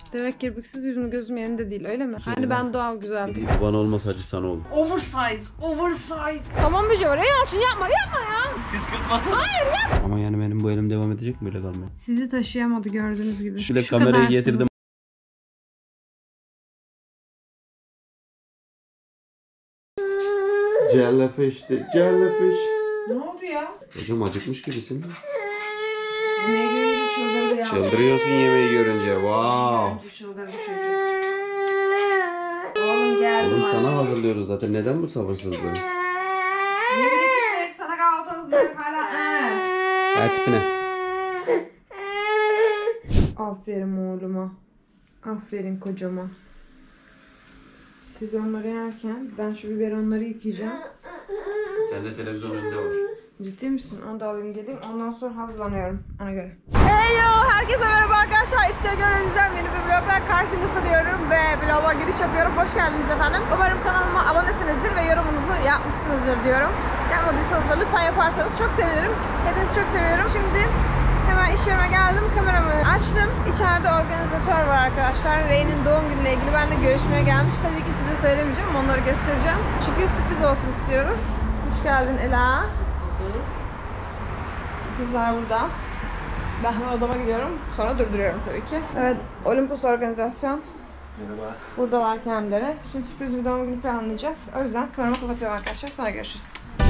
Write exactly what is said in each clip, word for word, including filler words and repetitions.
Demek kirpiksiz yüzüm gözüm yerinde değil, öyle mi? Hani ben doğal güzeldim. Baban olmasa acı sana oldu. Oversize, oversize. Tamam Böce, oraya Yalçın yapma, yapma ya. Kışkırtmasın. Hayır yapma. Ama yani benim bu elim devam edecek mi böyle kalmaya? Sizi taşıyamadı gördüğünüz gibi. Şöyle kamerayı kadarsınız. getirdim. Jellyfish'ti, jellyfish. Ne oldu ya? Hocam acıkmış gibisin. Yemeği görünce çıldırdı ya. Çıldırıyorsun yemeği görünce. Wow. Görünce çıldırdı çocuk. Oğlum geldim. Oğlum sana hazırlıyoruz zaten. Neden bu sabırsızlığı? Yürü git, sana kahvaltı hazırlıyorum hala. Ay tipine. Aferin oğluma. Aferin kocama. Siz onları yerken ben şu biberonları yıkayacağım. Sen de televizyon önünde var. Ciddi misin? Onu da alayım geleyim. Ondan sonra hazırlanıyorum. Ona göre. Heyo! Herkese merhaba arkadaşlar. İtçe Gönül'den yeni bir vlogla karşınızda diyorum ve vlog'a giriş yapıyorum. Hoş geldiniz efendim. Umarım kanalıma abonesinizdir ve yorumunuzu yapmışsınızdır diyorum. Yapmadıysanız da lütfen yaparsanız çok sevinirim. Hepinizi çok seviyorum. Şimdi hemen iş yerime geldim. Kameramı açtım. İçeride organizatör var arkadaşlar. Rey'nin doğum günüyle ilgili benimle görüşmeye gelmiş. Tabii ki size söylemeyeceğim. Onları göstereceğim. Çünkü sürpriz olsun istiyoruz. Hoş geldin Ela. Kızlar burada. Ben hemen odama gidiyorum. Sonra durduruyorum tabii ki. Evet, Olympus organizasyon. Merhaba. Buradalar kendileri. Şimdi sürpriz bir doğum günü planlayacağız. O yüzden kameramı kapatıyorum arkadaşlar. Sonra görüşürüz.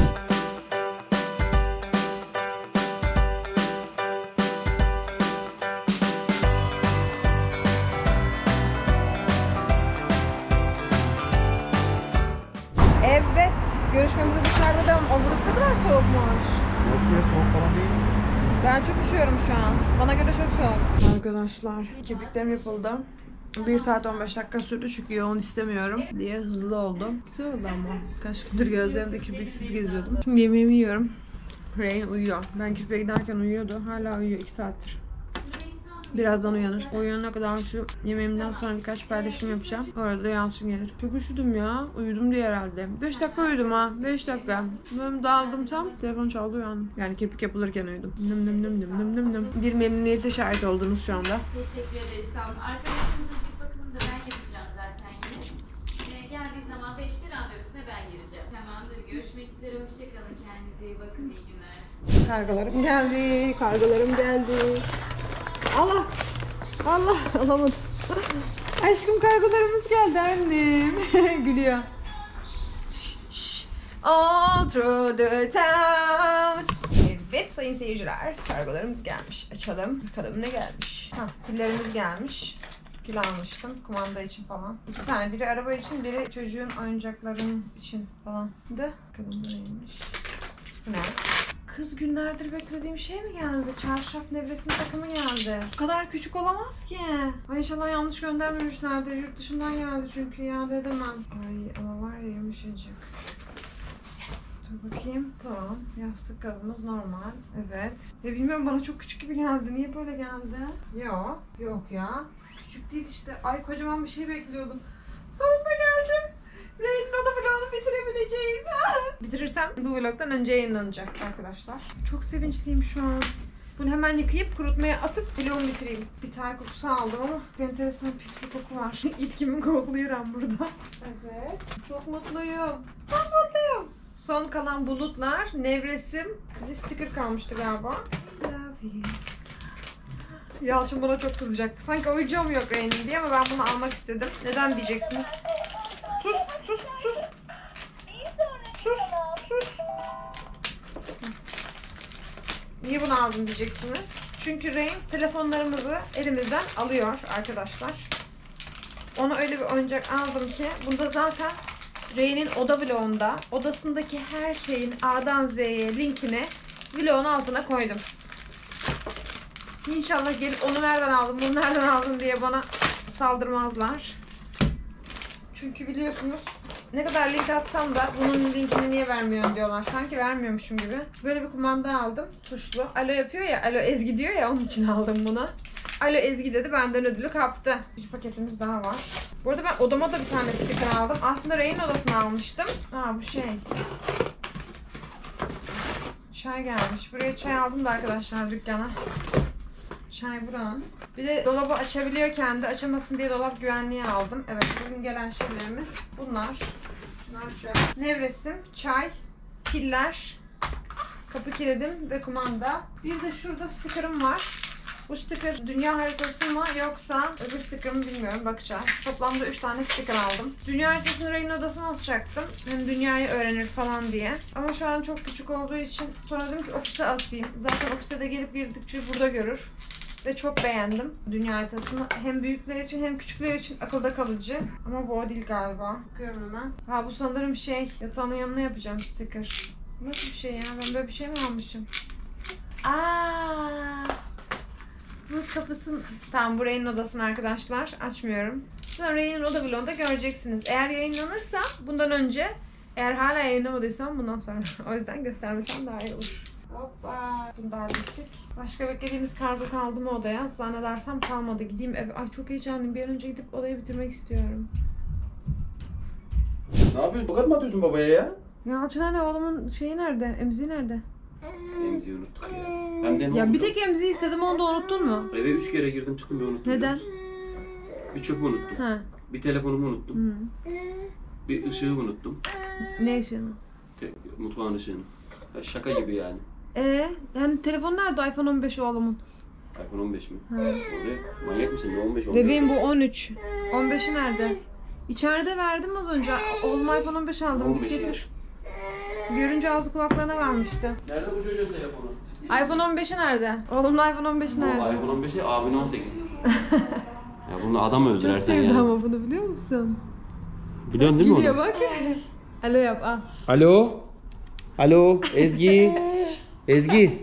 Evet, görüşmemize dışarıda devam. O burası ne kadar soğukmuş. Yok ya, soğuk falan değil. Ben çok üşüyorum şu an. Bana göre çok soğuk. Arkadaşlar, kirpiklerim yapıldı. bir saat on beş dakika sürdü çünkü yoğun istemiyorum diye hızlı oldu. Güzel oldu ama. Kaç gündür gözlerimde kirpiksiz geziyordum. Şimdi yemeğimi yiyorum. Rain uyuyor. Ben kirpiğe giderken uyuyordu. Hala uyuyor iki saattir. Birazdan uyanır. Uyanana kadar şu yemeğimden sonra birkaç paylaşım yapacağım. Orada da Yalçın gelir. Çok üşüdüm ya. Uyudum diye herhalde. beş dakika uyudum ha. beş dakika. Ben dağıldım tam. Telefon çaldı uyandım. Yani kirpik yapılırken uyudum. Nım nım nım nım nım nım nım. Bir memnuniyete şahit oldunuz şu anda. Teşekkür ederiz. Sağ olun. Arkadaşınızın cilt bakımını da ben yapacağım zaten yine. Yine geldiği zaman beşte randevusuna ben gireceğim. Tamamdır. Görüşmek üzere. Hoşçakalın. Kendinize iyi bakın. İyi günler. Kargalarım geldi. Kargalarım geldi. Allah! Allah! Alamadım. Aşkım kargolarımız geldi annem. Gülüyor. All through the town. Evet sayın seyirciler. Kargolarımız gelmiş. Açalım. Bakalım ne gelmiş. Ha, pillerimiz gelmiş. Pil almıştım. Kumanda için falan. İki tane. Biri araba için, biri çocuğun oyuncakların için falan. Da. Bakalım neymiş. Bu ne? Kız günlerdir beklediğim şey mi geldi? Çarşaf nevresim takımı geldi. Bu kadar küçük olamaz ki. Ay inşallah yanlış göndermemişlerdir. Yurt dışından geldi çünkü iade edemem. Ay ama var ya yumuşacık. Dur bakayım. Tamam. Yastık kabımız normal. Evet. Ya bilmiyorum bana çok küçük gibi geldi. Niye böyle geldi? Yok. Yok ya. Küçük değil işte. Ay kocaman bir şey bekliyordum. Sonunda geldi. Rey'nin oda vlogunu bitirebileceğim. Bitirirsem bu vlogdan önce yayınlanacak arkadaşlar. Çok sevinçliyim şu an. Bunu hemen yıkayıp kurutmaya atıp vlogumu bitireyim. Bir ter kokusu aldım ama enteresan pis bir koku var. İtkimin kokluyorum burada. Evet. Çok mutluyum. Çok mutluyum. Son kalan bulutlar, nevresim. Bir de sticker kalmıştı galiba. Love you. Yalçın buna çok kızacak. Sanki oyuncağım yok Rey'nin diye ama ben bunu almak istedim. Neden diyeceksiniz? Sus, sus, sus. Sus, sus. Niye bunu aldım diyeceksiniz. Çünkü Rain telefonlarımızı elimizden alıyor arkadaşlar. Ona öyle bir oyuncak aldım ki bunda zaten Rain'in oda vlogunda odasındaki her şeyin A'dan Z'ye linkini vlogun altına koydum. İnşallah gelip onu nereden aldım, bunu nereden aldım diye bana saldırmazlar. Çünkü biliyorsunuz ne kadar link atsam da bunun linkini niye vermiyorsun diyorlar. Sanki vermiyormuşum gibi. Böyle bir kumanda aldım. Tuşlu. Alo yapıyor ya. Alo Ezgi diyor ya. Onun için aldım bunu. Alo Ezgi dedi. Benden ödülü kaptı. Bir paketimiz daha var. Bu arada ben odama da bir tane sticker aldım. Aslında Rey'in odasını almıştım. Aa bu şey. Çay gelmiş. Buraya çay aldım da arkadaşlar dükkana. Çay buranın. Bir de dolabı açabiliyor kendi. Açamasın diye dolap güvenliği aldım. Evet, bugün gelen şeylerimiz bunlar. Şunlar şöyle. Nevresim, çay, piller, kapı kilidim ve kumanda. Bir de şurada sticker'ım var. Bu sticker dünya haritası mı yoksa öbür sticker mı bilmiyorum, bakacağız. Toplamda üç tane sticker aldım. Dünya haritasını Ray'ın odasına asacaktım. Hem dünyayı öğrenir falan diye. Ama şu an çok küçük olduğu için sonra dedim ki ofise asayım. Zaten ofise de gelip girdikçe burada görür. Ve çok beğendim dünya haritasını. Hem büyükler için hem küçükler için akılda kalıcı. Ama bu o değil galiba. Bakıyorum hemen. Ha, bu sanırım şey, yatağının yanına yapacağım sticker. Nasıl bir şey ya? Ben böyle bir şey mi almışım? Aaa! Bu kapısın... Tamam, bu Ray'ın odasını arkadaşlar. Açmıyorum. Sonra Ray'ın oda vlogunda göreceksiniz. Eğer yayınlanırsa bundan önce, eğer hala yayınlamadıysam bundan sonra. O yüzden göstermesem daha iyi olur. Hoppa. Bunu da hallettik. Başka beklediğimiz kargo kaldı mı odaya? Zannedersem kalmadı. Gideyim eve. Ay çok heyecanlıyım. Bir an önce gidip odayı bitirmek istiyorum. Ne yapıyorsun? Tokat mı atıyorsun babaya ya? Yalçın anne, oğlumun şeyi nerede? Emziği nerede? Emziği unuttuk ya. Hem de ne Ya oldu? bir tek emziği istedim, onu da unuttun mu? Eve üç kere girdim çıktım ve unuttum. Neden? Bir çöpü unuttum. Ha. Bir telefonumu unuttum. Hı. Bir ışığı unuttum. Ne işin? Te- mutfağın ışığını. Ha, şaka gibi yani. Ee, yani telefon nerede? iPhone on beş oğlumun. iPhone on beş mi? Ha. Orada manyak mısın? Ne on beş on beş? Bebeğim bu on üç. on beşi nerede? İçeride verdim az önce. Oğlum iPhone on beş aldım. on Git beşi getir. Görünce ağzı kulaklarına vermişti. Nerede bu çocuğun telefonu? iPhone on beşi nerede? Oğlumun iPhone on beşi Bu nerede? iPhone on beşi abinin on sekiz. Ya bunu adam öldürer Çok sen sevdi yani. ama bunu, biliyor musun? Biliyorsun değil mi Gidiyor onu? bak. Alo yap, al. Alo. Alo Ezgi. Ezgi.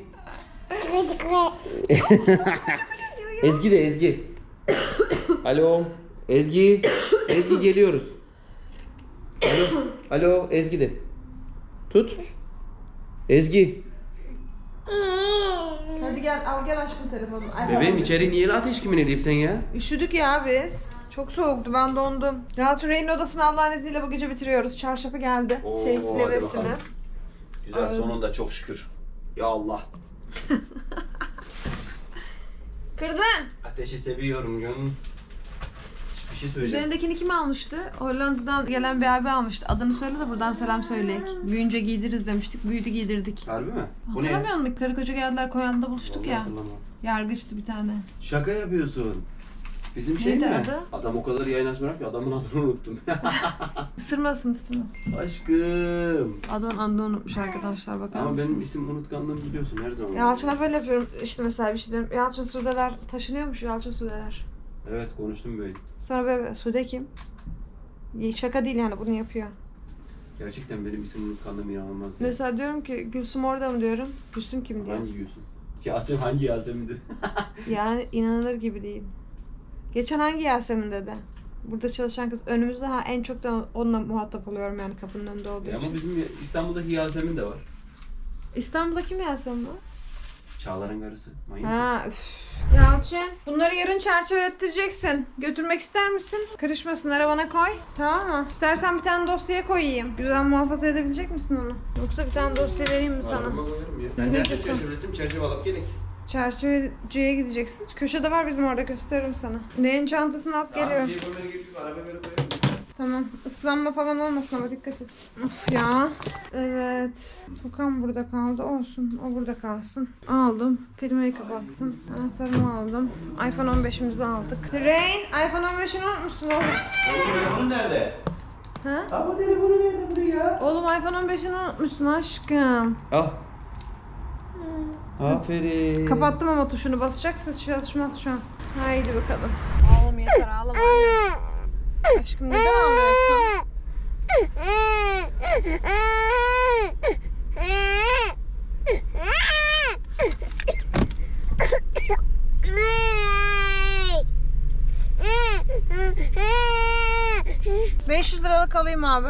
Ezgi de Ezgi. Alo. Ezgi. Ezgi geliyoruz. Alo. Alo Ezgi de. Tut. Ezgi. Hadi gel, al gel aşkım telefonunu. iPhone Bebeğim on beş. içeri niye ateş kimin edeyim sen ya? Üşüdük ya biz. Çok soğuktu, ben dondum. Yalçın Rey'in odasını Allah'ın izniyle bu gece bitiriyoruz. Çarşafı geldi. Oo, şey, hadi levesini. bakalım. Güzel Ay. sonunda çok şükür. Ya Allah. Kırdın. Ateşi seviyorum canım. Bir şey söyleyeceğim. Üzerindekini kim almıştı? Hollanda'dan gelen bir abi almıştı. Adını söyle de buradan selam söyleyek. Büyünce giydiririz demiştik. Büyüdü giydirdik. Harbi mi? Bu ne? Hatırlamıyor musun? Karı koca geldiler, Koyan'da buluştuk Vallahi ya. hatırlamam. Yargıçtı bir tane. Şaka yapıyorsun. Bizim şey Neydi mi? adı? Adam o kadar yayın açmıyor ki adamın adını unuttum. Isırmasın, ısırmasın. Aşkım. Adamın adını unutmuş arkadaşlar, bakar Ama benim mısınız? isim unutkanlığımı biliyorsun her zaman. Yalçın'a böyle yapıyorum. İşte mesela bir şey diyorum. Yalçın Sudeler taşınıyormuş, Yalçın Sudeler. Evet konuştum böyle. Sonra böyle, Sude kim? Şaka değil yani, bunu yapıyor. Gerçekten benim isim unutkanlığım inanılmaz. ya. Mesela diyorum ki Gülsüm orada mı diyorum. Gülsüm kim diyor. Hangi yiyorsun? Yasemin hangi Yasemin dedi? Yani inanılır gibi değil. Geçen hangi Yasemin dedi. Burada çalışan kız önümüzde, ha en çok da onunla muhatap oluyorum yani kapının önünde olduğu E için. ama bizim İstanbul'daki Yasemin de var. İstanbul'da kim Yasemin var? Çağlar'ın karısı. Manyak. Ha, üf. Yalçın, bunları yarın çerçevelettireceksin. Götürmek ister misin? Karışmasın, arabana koy. Tamam mı? İstersen bir tane dosyaya koyayım. Güzel muhafaza edebilecek misin onu? Yoksa bir tane dosya vereyim mi sana? Arabama koyarım ya. Ben Ben nerede de- çerçeveletim? Çerçeve alıp gelin. Çerçeveciye gideceksin. Köşede var bizim, orada gösteririm sana. Neyin çantasını alıp geliyorum. Bir koymaya gerek yok. Arabaya böyle koyarım. Tamam. Islanma falan olmasın ama dikkat et. Of ya. Evet. Tokan burada kaldı. Olsun. O burada kalsın. Aldım. Klimayı kapattım. Anahtarımı aldım. iPhone on beşimizi aldık. Rain, iPhone on beşini unutmuşsun oğlum. Oğlum telefonun nerede? Ha? Ama telefonu nerede burada ya? Oğlum iPhone on beşini unutmuşsun aşkım. Al. Aferin. Kapattım ama tuşunu, basacaksa çalışmaz şu an. Haydi bakalım. Oğlum yeter, ağlama. Aşkım neden ağlıyorsun? beş yüz liralık alayım abi.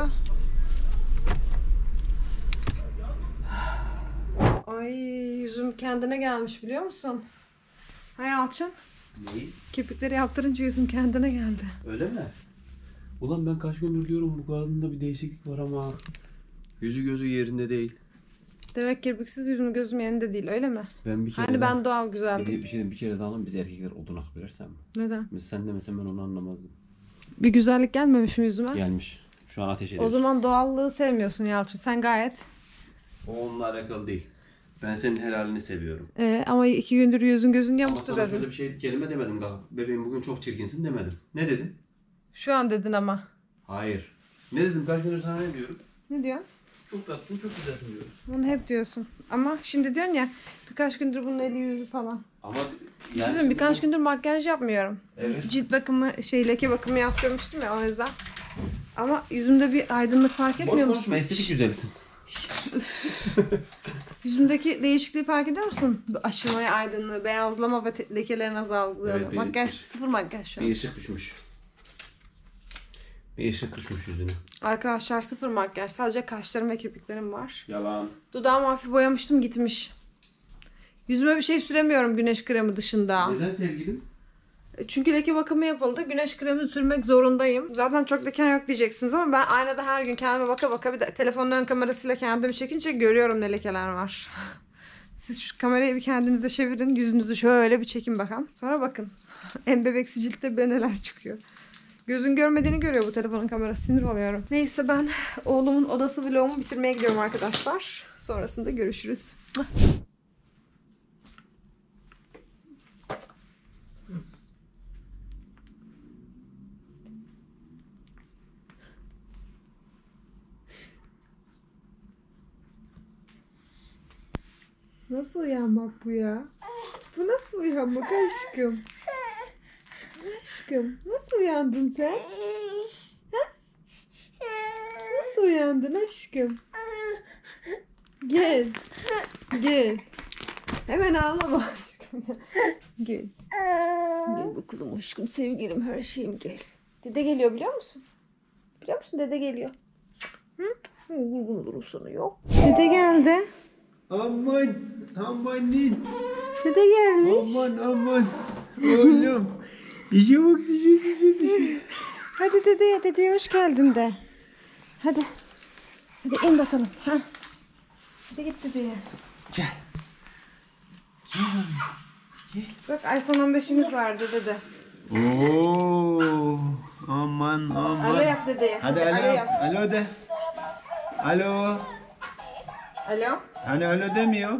Ay, yüzüm kendine gelmiş, biliyor musun? Hay Yalçın. Neyi? Kirpikleri yaptırınca yüzüm kendine geldi. Öyle mi? Ulan ben kaç gündür diyorum bu kadında bir değişiklik var ama yüzü gözü yerinde değil. Demek kirpiksiz yüzüm gözüm yerinde değil öyle mi? Ben bir kere Hani daha- ben doğal bir, güzeldim. bir şey bir kere daha alalım, biz erkekler odunak bilirsem. Neden? Biz sen demesen ben onu anlamazdım. Bir güzellik gelmemiş mi yüzüme? Gelmiş. Şu an ateş O ediyorsun. zaman doğallığı sevmiyorsun Yalçın. Sen gayet. O onunla alakalı değil. Ben senin helalini seviyorum. Ee, ama iki gündür yüzün gözün Ama yamuktu sana şöyle dedin. bir şey kelime demedim daha. Bebeğim bugün çok çirkinsin demedim. Ne dedim? Şu an dedin ama. Hayır. Ne dedim? Kaç gündür sana ne diyorum? Ne diyorsun? Çok tatlısın, çok güzelsin diyorum. Bunu hep diyorsun. Ama şimdi diyorsun ya birkaç gündür bunun eli yüzü falan. Ama Yani şimdi birkaç bu- gündür makyaj yapmıyorum. Evet. Cilt bakımı, şey leke bakımı yaptırmıştım ya o yüzden. Ama yüzümde bir aydınlık fark Boş etmiyor konuşma, musun? estetik güzelsin. Yüzümdeki değişikliği fark ediyor musun? Bu açılmaya aydınlığı, beyazlama ve te- lekelerin azaldığını. Evet, bir- makyaj, bir- sıfır makyaj şu an. Bir ışık düşmüş. Bir ışık düşmüş yüzüne. Arkadaşlar sıfır makyaj. Sadece kaşlarım ve kirpiklerim var. Yalan. Dudağımı hafif boyamıştım gitmiş. Yüzüme bir şey süremiyorum güneş kremi dışında. Neden sevgilim? Çünkü leke bakımı yapıldı. Güneş kremi sürmek zorundayım. Zaten çok leken yok diyeceksiniz ama ben aynada her gün kendime baka baka bir de telefonun ön kamerasıyla kendimi çekince görüyorum ne lekeler var. Siz şu kamerayı bir kendinize çevirin. Yüzünüzü şöyle bir çekin bakalım. Sonra bakın. En bebeksi ciltte bile neler çıkıyor. Gözün görmediğini görüyor bu telefonun kamerası. Sinir oluyorum. Neyse ben oğlumun odası vlogumu bitirmeye gidiyorum arkadaşlar. Sonrasında görüşürüz. Nasıl uyanmak bu ya? Bu nasıl uyanmak aşkım? Aşkım nasıl uyandın sen? Ha? Nasıl uyandın aşkım? Gel. Gel. Hemen ağlama aşkım. Gel. Gel bakalım aşkım, sevgilim, her şeyim gel. Dede geliyor biliyor musun? Biliyor musun dede geliyor. Hı? Vurgun durum sonu yok. Dede geldi. Aman, amanin, Dede gelmiş. aman aman. Oğlum. Dişe bak, dişe, dişe, dişe. Hadi dedeye, dedeye hoş geldin de. Hadi. Hadi in bakalım. Ha. Hadi git dedeye. Gel. Bak iPhone on beşimiz vardı dede. Oo, aman Alo aman. yap dedeye. Hadi alo alo, yap. alo de. Alo. Alo. Hani alo demiyor.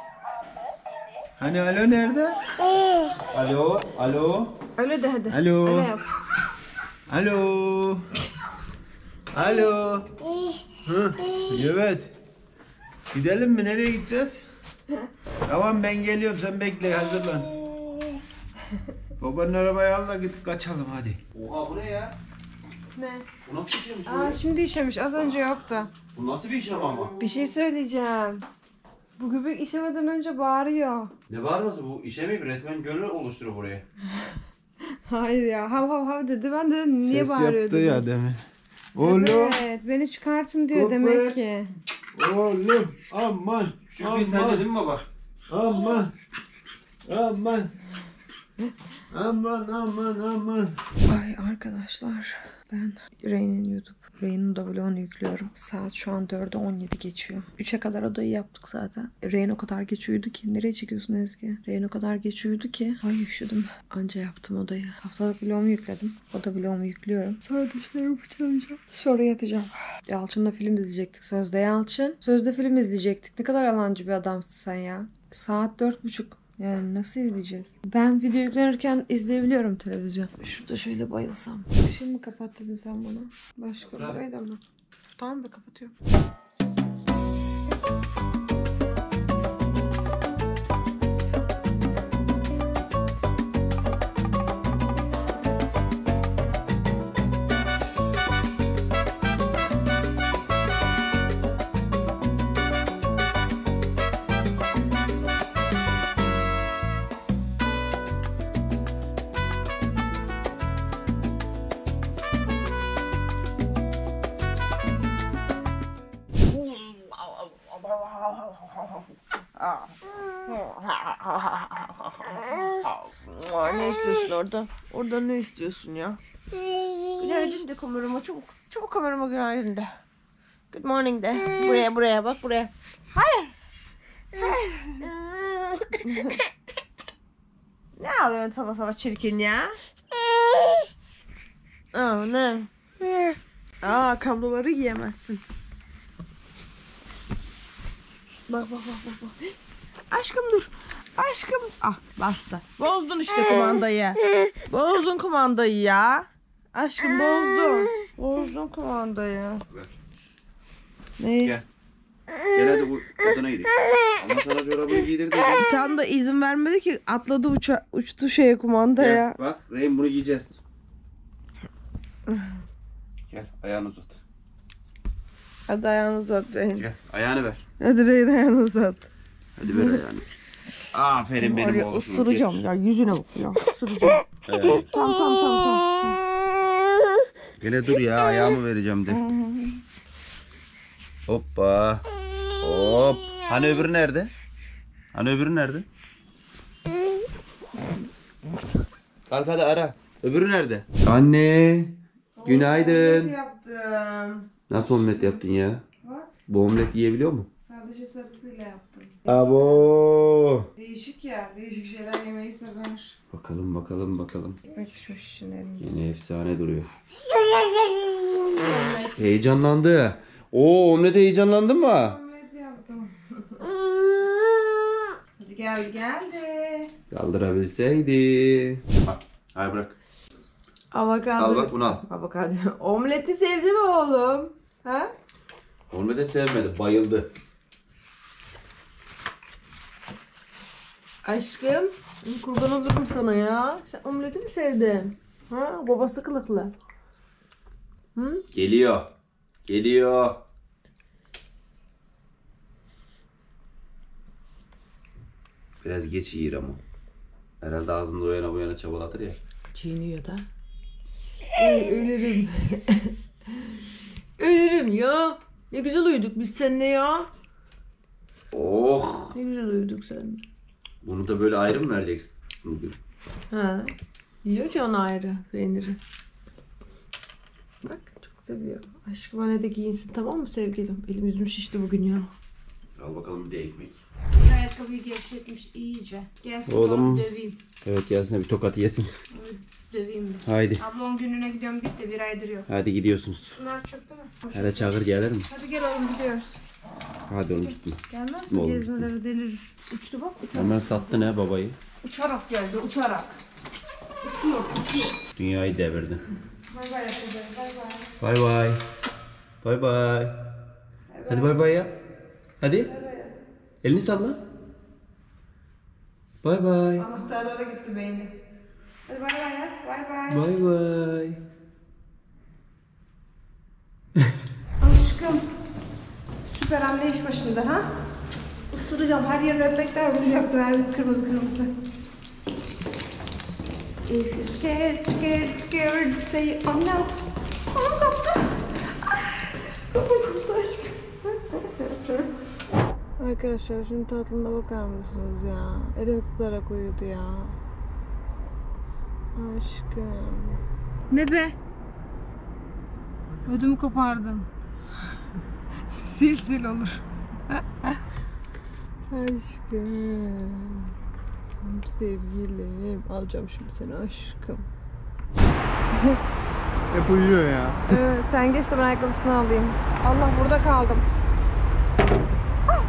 Hani alo nerede? Alo, alo. Alo de hadi. Alo. Alo yap. Alo. Alo. Hı, evet. Gidelim mi? Nereye gideceğiz? Tamam ben geliyorum, sen bekle, hazırlan. Babanın arabayı al da git kaçalım hadi. Oha bu ne ya? Ne? Bu nasıl bir şeymiş Aa şimdi işemiş. Az önce yoktu. Bu nasıl bir işlem ama? Bir şey söyleyeceğim. Bu göbek işemeden önce bağırıyor. Ne bağırması bu? İşemeyip resmen gönül oluşturuyor buraya. Hayır ya. Hav hav hav dedi. Ben de niye bağırıyor dedim. demin. Evet. Beni çıkartın diyor Köpek. demek ki. Oğlum aman. Şükrü sen dedin mi baba? Aman. Aman. Aman aman aman. Ay arkadaşlar ben Rey'nin YouTube, Rey'nin de vlogunu yüklüyorum. Saat şu an dörde on yedi geçiyor. üçe kadar odayı yaptık zaten. Rey'in o kadar geç uyudu ki. Nereye çekiyorsun Ezgi? Rey'in o kadar geç uyudu ki. Ay üşüdüm. Anca yaptım odayı. Haftalık vlogumu yükledim. Oda vlogumu yüklüyorum. Sonra dişlerimi fırçalayacağım. Sonra yatacağım. Yalçın'la film izleyecektik. Sözde Yalçın. Sözde film izleyecektik. Ne kadar yalancı bir adamsın sen ya. Saat dört buçuk. Yani nasıl izleyeceğiz? Ben video yüklenirken izleyebiliyorum televizyon. Şurada şöyle bayılsam. Işığı mı kapat dedin sen bana? Başka Bırak. burayı da mı? Tamam da kapatıyorum. Ne istiyorsun orada? Orada ne istiyorsun ya? Günaydın de kamerama çabuk. Çabuk kamerama günaydın de. Good morning de. Buraya buraya bak buraya. Hayır. Ne ağlıyorsun sabah sabah çirkin ya? Aa ne? Aa kabloları giyemezsin. Bak bak bak bak. bak. Aşkım dur. Aşkım. Ah bastı. Bozdun işte kumandayı. Bozdun kumandayı ya. Aşkım bozdun. Bozdun kumandayı. Ver. Ne? Gel. Gel hadi bu kadına gidelim. Ama sana çorabını giydirdi. Tam da izin vermedi ki atladı uça uçtu şeye kumandaya. Gel bak Reyim bunu giyeceğiz. Gel ayağını uzat. Hadi ayağını uzat Rehin. Gel ayağını ver. Hadi Rehin ayağını uzat. Hadi ver ayağını. Aferin benim Oraya oğlum. ısıracağım ya yüzüne bak ya ısıracağım. Evet. Tamam tamam tamam tamam. Gene dur ya ayağımı vereceğim de. Hoppa. Hop. Hani öbürü nerede? Hani öbürü nerede? Kalk hadi ara. Öbürü nerede? Anne. Günaydın. Yaptım. Nasıl omlet yaptın ya? Bak Bu omlet yiyebiliyor mu? sadece sarısıyla yaptım. Abo. Değişik ya değişik şeyler yemeyi sever. Bakalım bakalım bakalım. Bak şu şişinerim. Yine efsane duruyor. Heyecanlandı. Oo omlete heyecanlandın mı? Omlet yaptım. Hadi geldi geldi. Kaldırabilseydi. Bak. Hayır bırak. Avokado. Al bak bunu al. Avokado. Omleti sevdi mi oğlum? Ha? Omlete sevmedi. Bayıldı. Aşkım kurban olurum sana ya. Sen omleti mi sevdin? Ha? Babası kılıklı. Hı? Geliyor. Geliyor. Biraz geç yiyir ama. Herhalde ağzında o yana bu yana çabalatır ya. Çiğniyor da. Ay, ölürüm. Ölürüm ya. Ne güzel uyuduk biz seninle ya. Oh. Ne güzel uyuduk seninle. Bunu da böyle ayrı mı vereceksin bugün? Ha. Yiyor ki ona ayrı peyniri. Bak çok seviyor. Aşkım anne de giyinsin tamam mı sevgilim? Elim yüzüm şişti bugün ya. Al bakalım bir de ekmek. Ayakkabıyı gevşetmiş iyice. Gelsin Oğlum. döveyim. Evet gelsin de bir tokat yesin. Döveyim mi? Haydi. Ablam gününe gidiyorum bitti bir aydır yok. Hadi gidiyorsunuz. Şunlar çöktü mü? Hele çağır gelir mi? Hadi gel oğlum gidiyoruz. Hadi oğlum gitme. Gelmez mi mi gezmeleri delir. Uçtu bak uçarak. Hemen sattı ne babayı? Uçarak geldi uçarak. Uçuyor uçuyor. Dünyayı devirdi. Bay bay yapacağız bay bay. Bay bay. Bay bay. Hadi bay bay yap. Hadi. Elini salla. Bay bay. Anahtarlara gitti beyni. Hadi bay bay ya. Bay bay. Bay bay. Aşkım. Süper anne iş başında ha? Isıracağım. Her yerini öpmekler vuracaktır. Her kırmızı kırmızı. If you're scared, scared, scared, say oh no. Kolum koptu. Kolum koptu aşkım. Arkadaşlar şunun tatlına bakar mısınız ya? Elim tutarak uyudu ya. Aşkım. Ne be? Ödümü kopardın. Sil sil olur. Aşkım. Sevgilim. Alacağım şimdi seni aşkım. Hep uyuyor ya. Evet, sen geç de ben ayakkabısını alayım. Allah burada kaldım. Ah!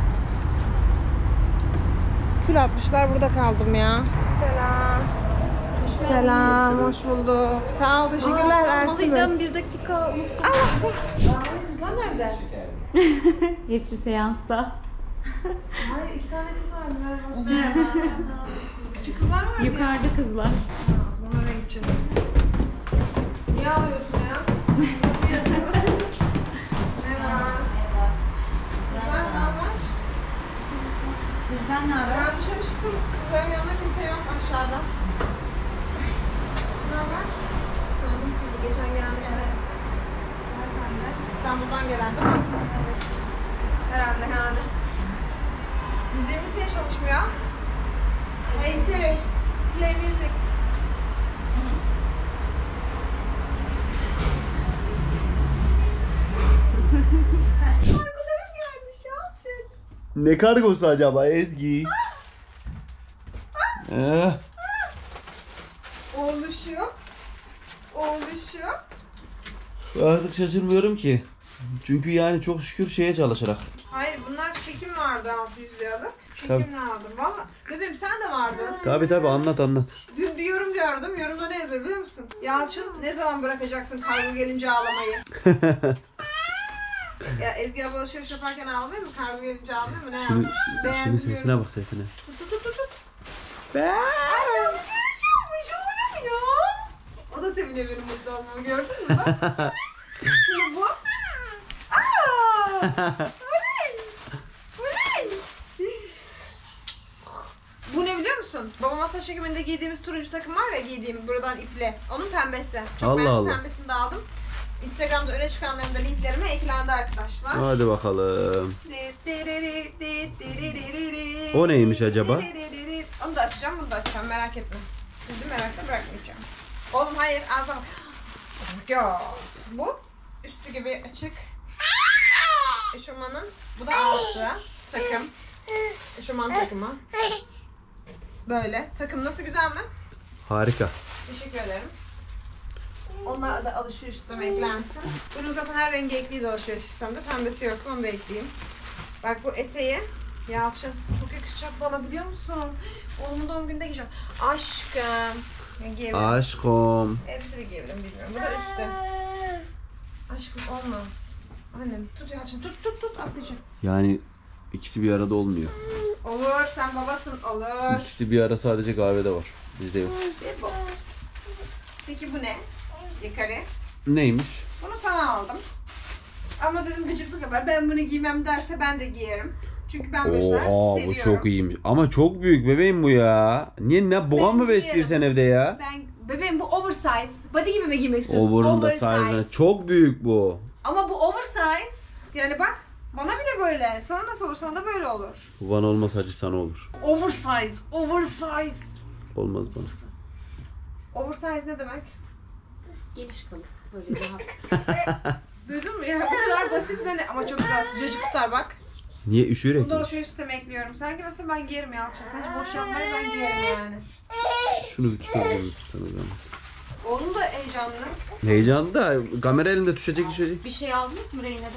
Kül atmışlar burada kaldım ya. Selam. Selam, hoş bulduk. Sağ ol, teşekkürler Ersin Bey. bir dakika unuttum. Kızlar nerede? Hepsi seansta. Hayır, iki tane kız vardı. Merhaba. Küçük kızlar var mı? Yukarıda kızlar. Onlara gideceğiz. Niye ağlıyorsun ya? Merhaba. Kızlar ne haber? Sizden ne haber? Ben dışarı çıktım. Kızların yanında kimse yok aşağıda. Ne haber? Tanıdım sizi. Geçen gelmiş. Evet. Var sen de. İstanbul'dan gelen değil mi? Evet. Herhalde yani. Müziğimiz niye çalışmıyor? Hey Siri, play music. Arkadaşım gelmiş ya. Şey. Ne kargosu acaba Ezgi? Eh. Oğluşum. Oğluşum. Artık şaşırmıyorum ki. Çünkü yani çok şükür şeye çalışarak. Hayır bunlar çekim vardı altı yüz liralık. Tabii. Çekimle aldım. Valla. Bebeğim sen de vardın. Tabi tabi anlat anlat. Dün bir yorum gördüm. Yorumda ne yazıyor biliyor musun? Yalçın ne zaman bırakacaksın kargo gelince ağlamayı? Ya Ezgi abla alışveriş yaparken ağlamıyor mu? Kargo gelince ağlamıyor mu? Ne Şimdi, yazmış? şimdi Beğendim sesine yorum. bak sesine. Tut tut tut tut. Be. Anne alışveriş yapmış oğlum ya. O da seviniyor benim mutlu olmamı gördün mü bak. Şimdi bu. Aaa. Oley. Oley. Bu ne biliyor musun? Baba masa çekiminde giydiğimiz turuncu takım var ya giydiğim buradan iple. Onun pembesi. Çok Allah beğendim, Allah. pembesini de aldım. Instagram'da öne çıkanların da linklerime eklendi arkadaşlar. Hadi bakalım. O neymiş acaba? Onu da açacağım, bunu da açacağım. Merak etme. Sizi merakla bırakmayacağım. Oğlum hayır, ağzına bak. Yo. Bu üstü gibi açık. Eşofmanın. Bu da altı. Takım. Eşofman takımı. Böyle. Takım nasıl, güzel mi? Harika. Teşekkür ederim. Onlar da alışveriş sisteme eklensin. Bunun zaten her rengi ekliydi alışveriş sistemde. Pembesi yoktu, onu da ekleyeyim. Bak bu eteği Yalçın çok yakışacak bana biliyor musun? Oğlumun doğum gününde giyeceğim. Aşkım. Yani giyebilirim. Aşkım. Elbise de giyebilirim bilmiyorum. Bu da üstü. Aşkım olmaz. Annem tut Yalçın, tut tut tut atlayacak. Yani ikisi bir arada olmuyor. Olur, sen babasın, olur. İkisi bir ara sadece kahvede var. Bizde yok. Ve bu. Peki bu ne? Yukarı. Neymiş? Bunu sana aldım. Ama dedim gıcıklık yapar. Ben bunu giymem derse ben de giyerim. Çünkü ben böyle şeyler Oha seviyorum. bu çok iyiymiş. Ama çok büyük bebeğim bu ya. Niye ne boğa Ben mı giyerim. besliyorsun evde ya? Ben bebeğim bu oversize. Body gibi mi giymek istiyorsun? Over'ın da size. Çok büyük bu. Ama bu oversize. Yani bak bana bile böyle. Sana nasıl olur? Sana da böyle olur. Bu bana olmaz hacı sana olur. Oversize. Oversize. Olmaz bana. Oversize ne demek? Geniş kalıp böyle rahat. Duydun mu ya? Bu kadar basit ve ne? Ama çok güzel sıcacık tutar bak. Niye üşüyerek Bunu da mi? alışveriş sisteme ekliyorum. Sanki mesela ben giyerim Yalçın. Sen hiç boş yapmayı ben giyerim yani. Şunu bir tutabilir misin sana zaman? Oğlum da heyecanlı. Heyecanlı da kamera elinde düşecek düşecek. Bir şey aldınız mı Reyna'dan?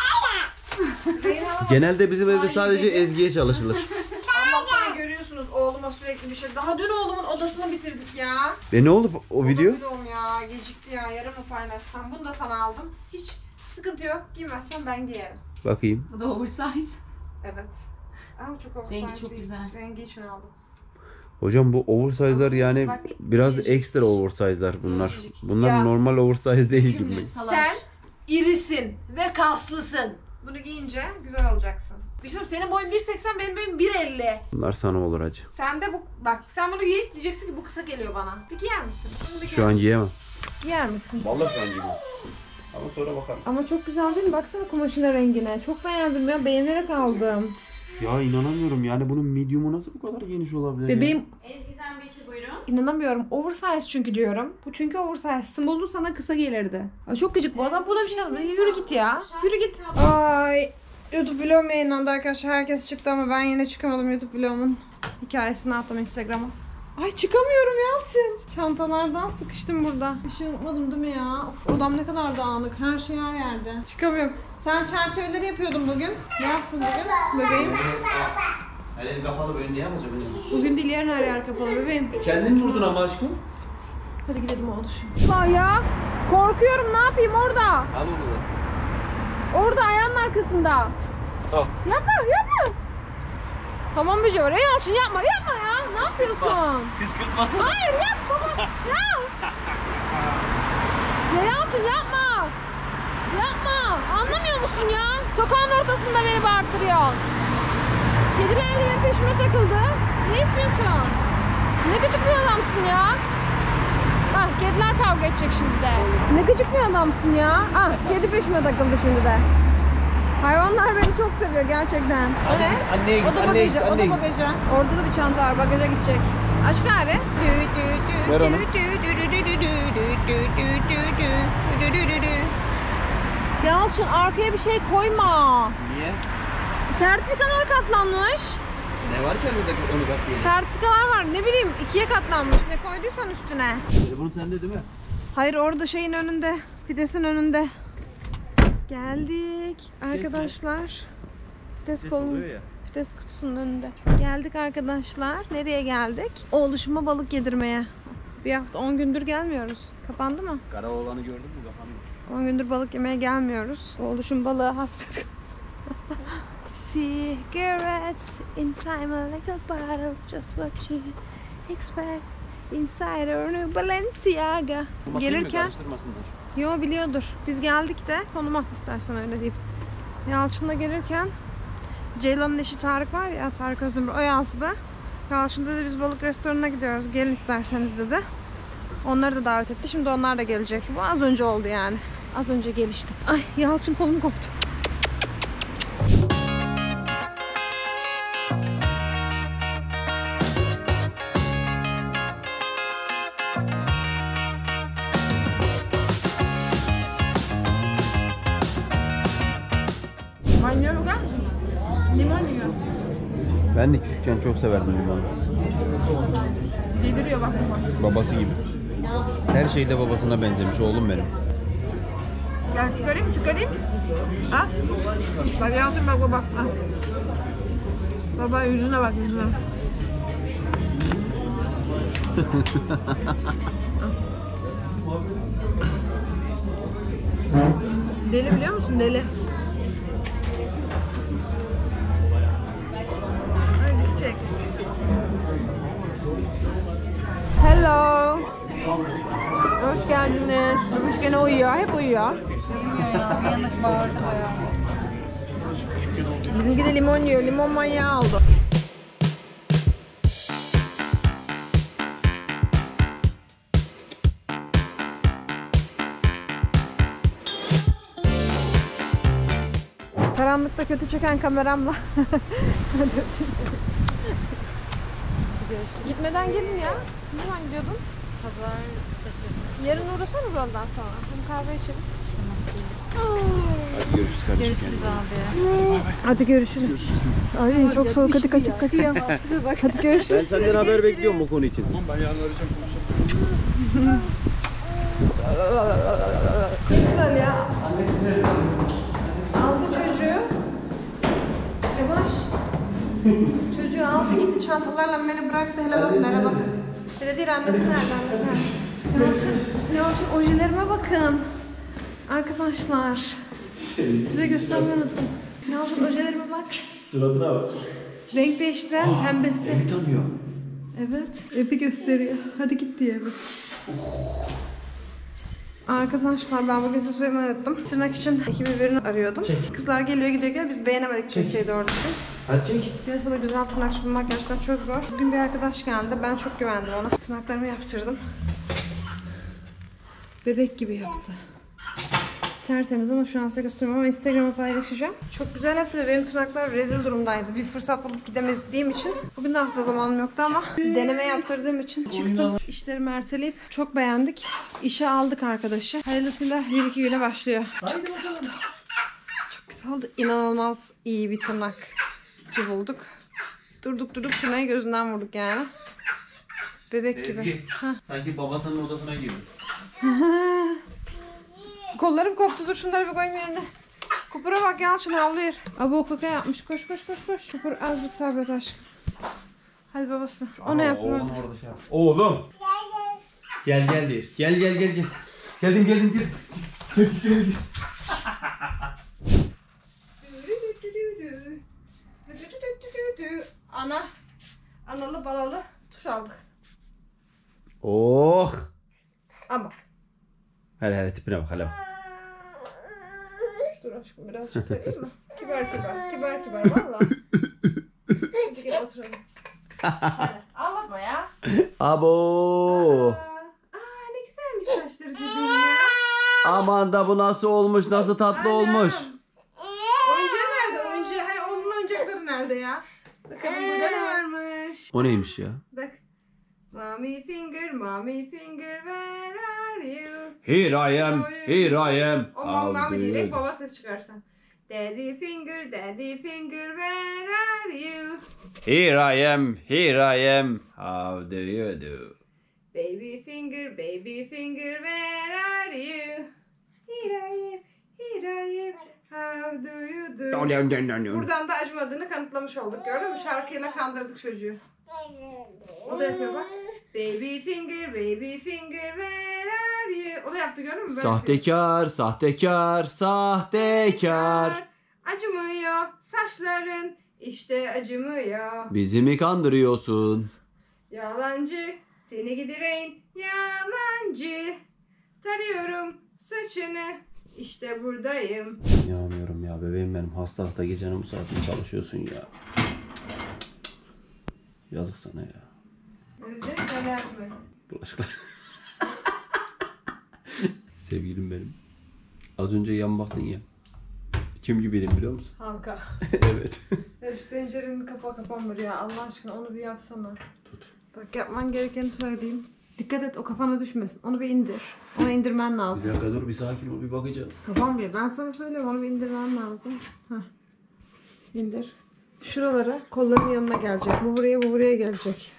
Reyna alamadım. Genelde bizim evde Ay, sadece dedi. Ezgi'ye çalışılır. Allah'tan görüyorsunuz oğluma sürekli bir şey. Daha dün oğlumun odasını bitirdik ya. Ve ne oldu o video? Oğlum ya gecikti ya. Yarın mı paylaşsam? Bunu da sana aldım. Hiç sıkıntı yok. Giymezsen ben giyerim. Bakayım. Bu da oversize. Evet. Ama çok oversize Rengi çok değil. güzel. Rengi için aldım. Hocam bu oversize'lar yani Bak, biraz incecik. ekstra oversize'lar bunlar. İncecik. Bunlar Ya. normal oversize değil gibi. Cümle salaş. Sen irisin ve kaslısın. Bunu giyince güzel olacaksın. Bizim senin boyun bir seksen, benim boyum bir elli. Bunlar sana olur hacı. Sen de bu bak sen bunu giy diyeceksin ki bu kısa geliyor bana. Bir giyer misin? Bunu bir Şu an giyemem. giyer misin? Vallahi şu an giyemem. Ama sonra bakalım. Ama çok güzel değil mi? Baksana kumaşına rengine. Çok beğendim ya. Beğenerek aldım. Ya inanamıyorum yani bunun medium'u nasıl bu kadar geniş olabilir Bebeğim Ezgizem Bekir buyurun. inanamıyorum. Oversize çünkü diyorum. Bu çünkü oversize. Small'u sana kısa gelirdi. Ay çok gıcık bu adam. Buna bir şey alma. Yürü git ya. Yürü git. Ay. YouTube vlogum yayınlandı arkadaşlar. Herkes çıktı ama ben yine çıkamadım YouTube vlogumun hikayesini attım Instagram'a. Ay çıkamıyorum Yalçın. Çantalardan sıkıştım burada. Bir şey unutmadım değil mi ya? Of, odam ne kadar dağınık. Her şey her yerde. Çıkamıyorum. Sen çerçeveleri yapıyordun bugün. Ne yaptın bugün bebeğim? Elin kapalı ben ne yapacağım? Bugün değil yarın her yer kapalı bebeğim. Kendin vurdun ama aşkım. Hadi gidelim oğlum. Aa ya. Korkuyorum, ne yapayım orada? Al onu. Orada ayağının arkasında. Al. Yapma yapma. Tamam Böce var. Yalçın yapma yapma ya. Ne yapıyorsun? Kışkırtmasın. Hayır yapma baba. Ya. Ya Yalçın yapma. Yapma. Anlamıyor musun ya? Sokağın ortasında beni bağırttırıyor. Kediler de benim peşime takıldı. Ne istiyorsun? Ne gıcık bir adamsın ya. Ah kediler kavga edecek şimdi de. Ne gıcık bir adamsın ya. Ah kedi peşime takıldı şimdi de. Hayvanlar beni çok seviyor gerçekten. O ne? Anneye git, O da anneye bagajı, git, o anneye da git. bagajı. Orada da bir çanta var, bagaja gidecek. Aşk abi. Ver onu. Yalçın arkaya bir şey koyma. Niye? Sertifikalar katlanmış. Ne var ki arada onu bak diye. Sertifikalar var. Ne bileyim ikiye katlanmış. Ne koyduysan üstüne. Telefon sende değil mi? Hayır orada şeyin önünde. Fidesin önünde. Geldik arkadaşlar. Fides kolun. Fides kutusunun önünde. Geldik arkadaşlar. Nereye geldik? Oğluşuma balık yedirmeye. Bir hafta on gündür gelmiyoruz. Kapandı mı? Kara oğlanı gördün mü? Kapandı. on gündür balık yemeye gelmiyoruz. Oğluşum balığı hasret. Cigarettes in time like bottles, just what you expect inside our new Balenciaga. Gelirken yo biliyordur. Biz geldik de konum at istersen öyle diyeyim. Yalçın'la gelirken Ceylan'ın eşi Tarık var ya, Tarık Özdemir, o yazdı. Yalçın dedi biz balık restoranına gidiyoruz, gelin isterseniz dedi. Onları da davet etti. Şimdi onlar da gelecek. Bu az önce oldu yani. Az önce gelişti. Ay Yalçın kolum koptu. Manyak mı? Limon yiyor. Ben de küçükken çok severdim limonu. Yediriyor bak bak. Babası gibi. Her şeyde babasına benzemiş oğlum benim. Gel çıkarayım çıkarayım. Ha? Bak Yalçın bak baba. Ha. Baba yüzüne bak yüzüne. Deli biliyor musun? Deli. Ay düşecek. Hello. Hoş geldiniz. Ömüş gene uyuyor. Hep uyuyor. Uyanık bağırdı bayağı. Bizimki de limon yiyor. Limon manyağı oldu. Karanlıkta kötü çeken kameramla. Gitmeden gelin ya. Ne zaman gidiyordun? Pazartesi. Yarın uğrasana yoldan sonra. Hem kahve içeriz. Hadi görüşürüz kardeşim. Görüşürüz abi. Hadi görüşürüz. Ay çok soğuk, hadi kaçıp kaçayım. Hadi Ben görüşürüz. senden haber bekliyorum bu konu için. Güzel ya. Aldı çocuğu. Yavaş. Çocuğu aldı gitti çantalarla beni bıraktı. Hele bak hele bak. Hele değil annesi nerede annesi nerede? Yavaşın, yavaşın ojelerime bakın. Arkadaşlar. Size göstermeyi unuttum. Yavaşın ojelerime bak. Suratına bak. Renk değiştiren pembesi. Evi tanıyor. Evet. Epi gösteriyor. Hadi git diye Epi. Arkadaşlar ben bugün size söylemeyi unuttum. Tırnak için ekibi birini arıyordum. Çek. Kızlar geliyor gidiyor gel. Biz beğenemedik kimseyi doğru düzgün. Hadi çek. Piyasada güzel tırnak bulmak gerçekten çok zor. Bugün bir arkadaş geldi. Ben çok güvendim ona. Tırnaklarımı yaptırdım. Bebek gibi yaptı. Tertemiz ama şu an size göstermiyorum ama Instagram'a paylaşacağım. Çok güzel yaptı ve benim tırnaklar rezil durumdaydı. Bir fırsat bulup gidemediğim için. Bugün de aslında zamanım yoktu ama deneme yaptırdığım için çıktım. İşlerimi erteleyip çok beğendik. İşe aldık arkadaşı. Hayırlısıyla bir iki güne başlıyor. Çok güzel oldu. Çok güzel oldu. İnanılmaz iyi bir tırnakçı bulduk. Durduk durduk tırnağı gözünden vurduk yani. Bebek gibi. Hah. Sanki babasının odasına girdi. Kollarım koptu, dur şunları bir koyayım yerine. Kupura bak Yalçın havlıyor. Abo kaka yapmış, koş koş koş koş. Kupur azıcık sabret aşkım. Hadi babası. O ne yapıyor? Oğlum orada şey yap. Oğlum. Gel gel diyor. Gel gel gel gel. Geldim geldim gel. Gel gel gel. Ana. Analı balalı tuş aldık. Oh. Ama. Hele hele tipine bak hele bak. Dur aşkım biraz çıkarayım mı? Kibar kibar. Kibar kibar valla. Hadi gel oturalım. Hadi. Ağlatma ya. Abo. Aa, aa ne güzelmiş saçları çocuğun ya. Aman da bu nasıl olmuş, nasıl tatlı olmuş. Oyuncağı nerede? Oyuncağı, hani onun oyuncakları nerede ya? Bakalım burada ne varmış? O neymiş ya? Bak. Mommy finger, mommy finger, where are you? Here I am, here I am. O mom mami I'll diyerek do baba ses çıkarsan. Daddy finger, daddy finger, where are you? Here I am, here I am. How do you do? Baby finger, baby finger, where are you? Here I am, here I am. How do you do? Buradan da acımadığını kanıtlamış olduk. Gördün mü? Şarkıyla kandırdık çocuğu. O da yapıyor bak. Baby finger, baby finger, where are you? O da yaptı gördün mü? Böyle Sahtekar, sahtekar, sahtekar. yapıyor. Acımıyor saçların, işte acımıyor. Bizi mi kandırıyorsun? Yalancı, seni gidireyim, yalancı. Tarıyorum saçını, işte buradayım. İnanamıyorum ya bebeğim benim. Hasta hasta gecenin bu saatinde çalışıyorsun ya. Yazık sana ya. Ölecek, öyle yardım et. Bulaşıklar. Sevgilim benim. Az önce yan baktın ya. Kim gibiydim biliyor musun? Halka. Evet. Ya şu tencerenin kapağı kapanmıyor ya. Allah aşkına onu bir yapsana. Tut. Bak yapman gerekeni söyleyeyim. Dikkat et o kafana düşmesin. Onu bir indir. Onu indirmen Bir lazım. dakika dur bir sakin ol bir bakacağız. Kapanmıyor. Ben sana söylüyorum onu bir indirmen lazım. Heh. İndir. Şuralara kolların yanına gelecek. Bu buraya bu buraya gelecek.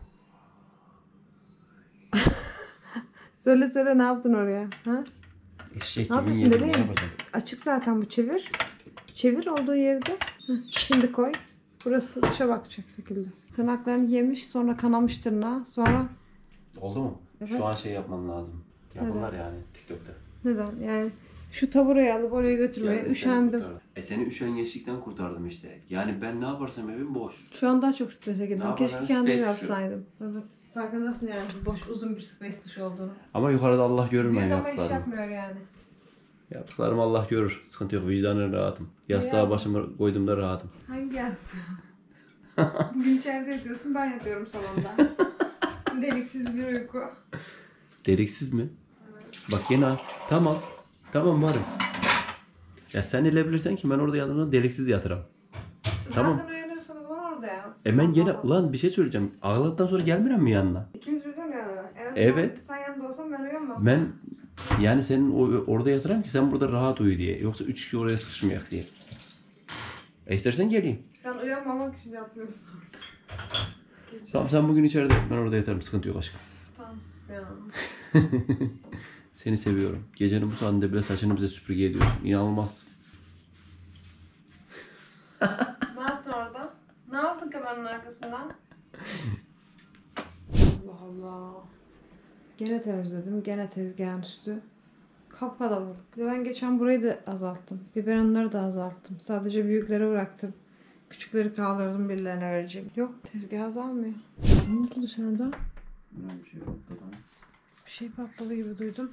Söyle söyle ne yaptın oraya? Ha? Eşek Ne kimin yapıyorsun yedi? Ne bebeğim? yapacağım? Açık zaten bu çevir. Çevir olduğu yerde. Heh, şimdi koy. Burası dışa bakacak şekilde. Tırnaklarını yemiş sonra kanamış tırnağı. Sonra Oldu mu? Evet. Şu an şey yapman lazım. Yapırlar yani TikTok'ta. neden? Yani şu taburayı alıp oraya götürmeye Gerçekten üşendim. kurtardım. E seni üşengeçlikten kurtardım işte. Yani ben ne yaparsam evim boş. Şu an daha çok strese girdim. Ne Keşke yapalım? kendim Space tuşu. yapsaydım. Evet. Farkındasın yani boş uzun bir space tuşu olduğunu. Ama yukarıda Allah görür Büyük benim ama iş yaptıklarımı. yapmıyor yani. Yaptıklarımı Allah görür. Sıkıntı yok. Vicdanım rahatım. Yastığa Ya. başımı koyduğumda rahatım. Hangi yastığı? Bugün içeride yatıyorsun, ben yatıyorum salonda. Deliksiz bir uyku. Deliksiz mi? Bak yine al. Tamam. Tamam varım. Ya sen elebilirsen ki ben orada yatımda deliksiz yatırım. Tamam. Zaten uyanıyorsanız var orada ya. Hemen gene Salonda. ulan bir şey söyleyeceğim. Ağladıktan sonra gelmiyorum mi yanına? İkimiz birden uyanıyoruz. En azından Evet. sen yanında olsan ben uyanmam. Ben yani senin o- orada yatıram ki sen burada rahat uyu diye. Yoksa üç kişi oraya sıkışmayak diye. E istersen geleyim. Sen uyanmamak için yapmıyorsun. Geç. Tamam sen bugün içeride ben orada yatarım. Sıkıntı yok aşkım. Tamam. Ya. Seni seviyorum. Gecenin bu saatinde bile saçını bize süpürge ediyorsun. İnanılmaz. Ne yaptın orada? Ne yaptın kameranın arkasından? Allah Allah. Gene temizledim. Gene tezgahın üstü. Kapkalabalık. Ben geçen burayı da azalttım. Biberonları da azalttım. Sadece büyükleri bıraktım. Küçükleri kaldırdım birilerine vereceğim. Yok tezgah azalmıyor. Ne oldu dışarıda? Bir şey yok. Bir şey patladı gibi duydum.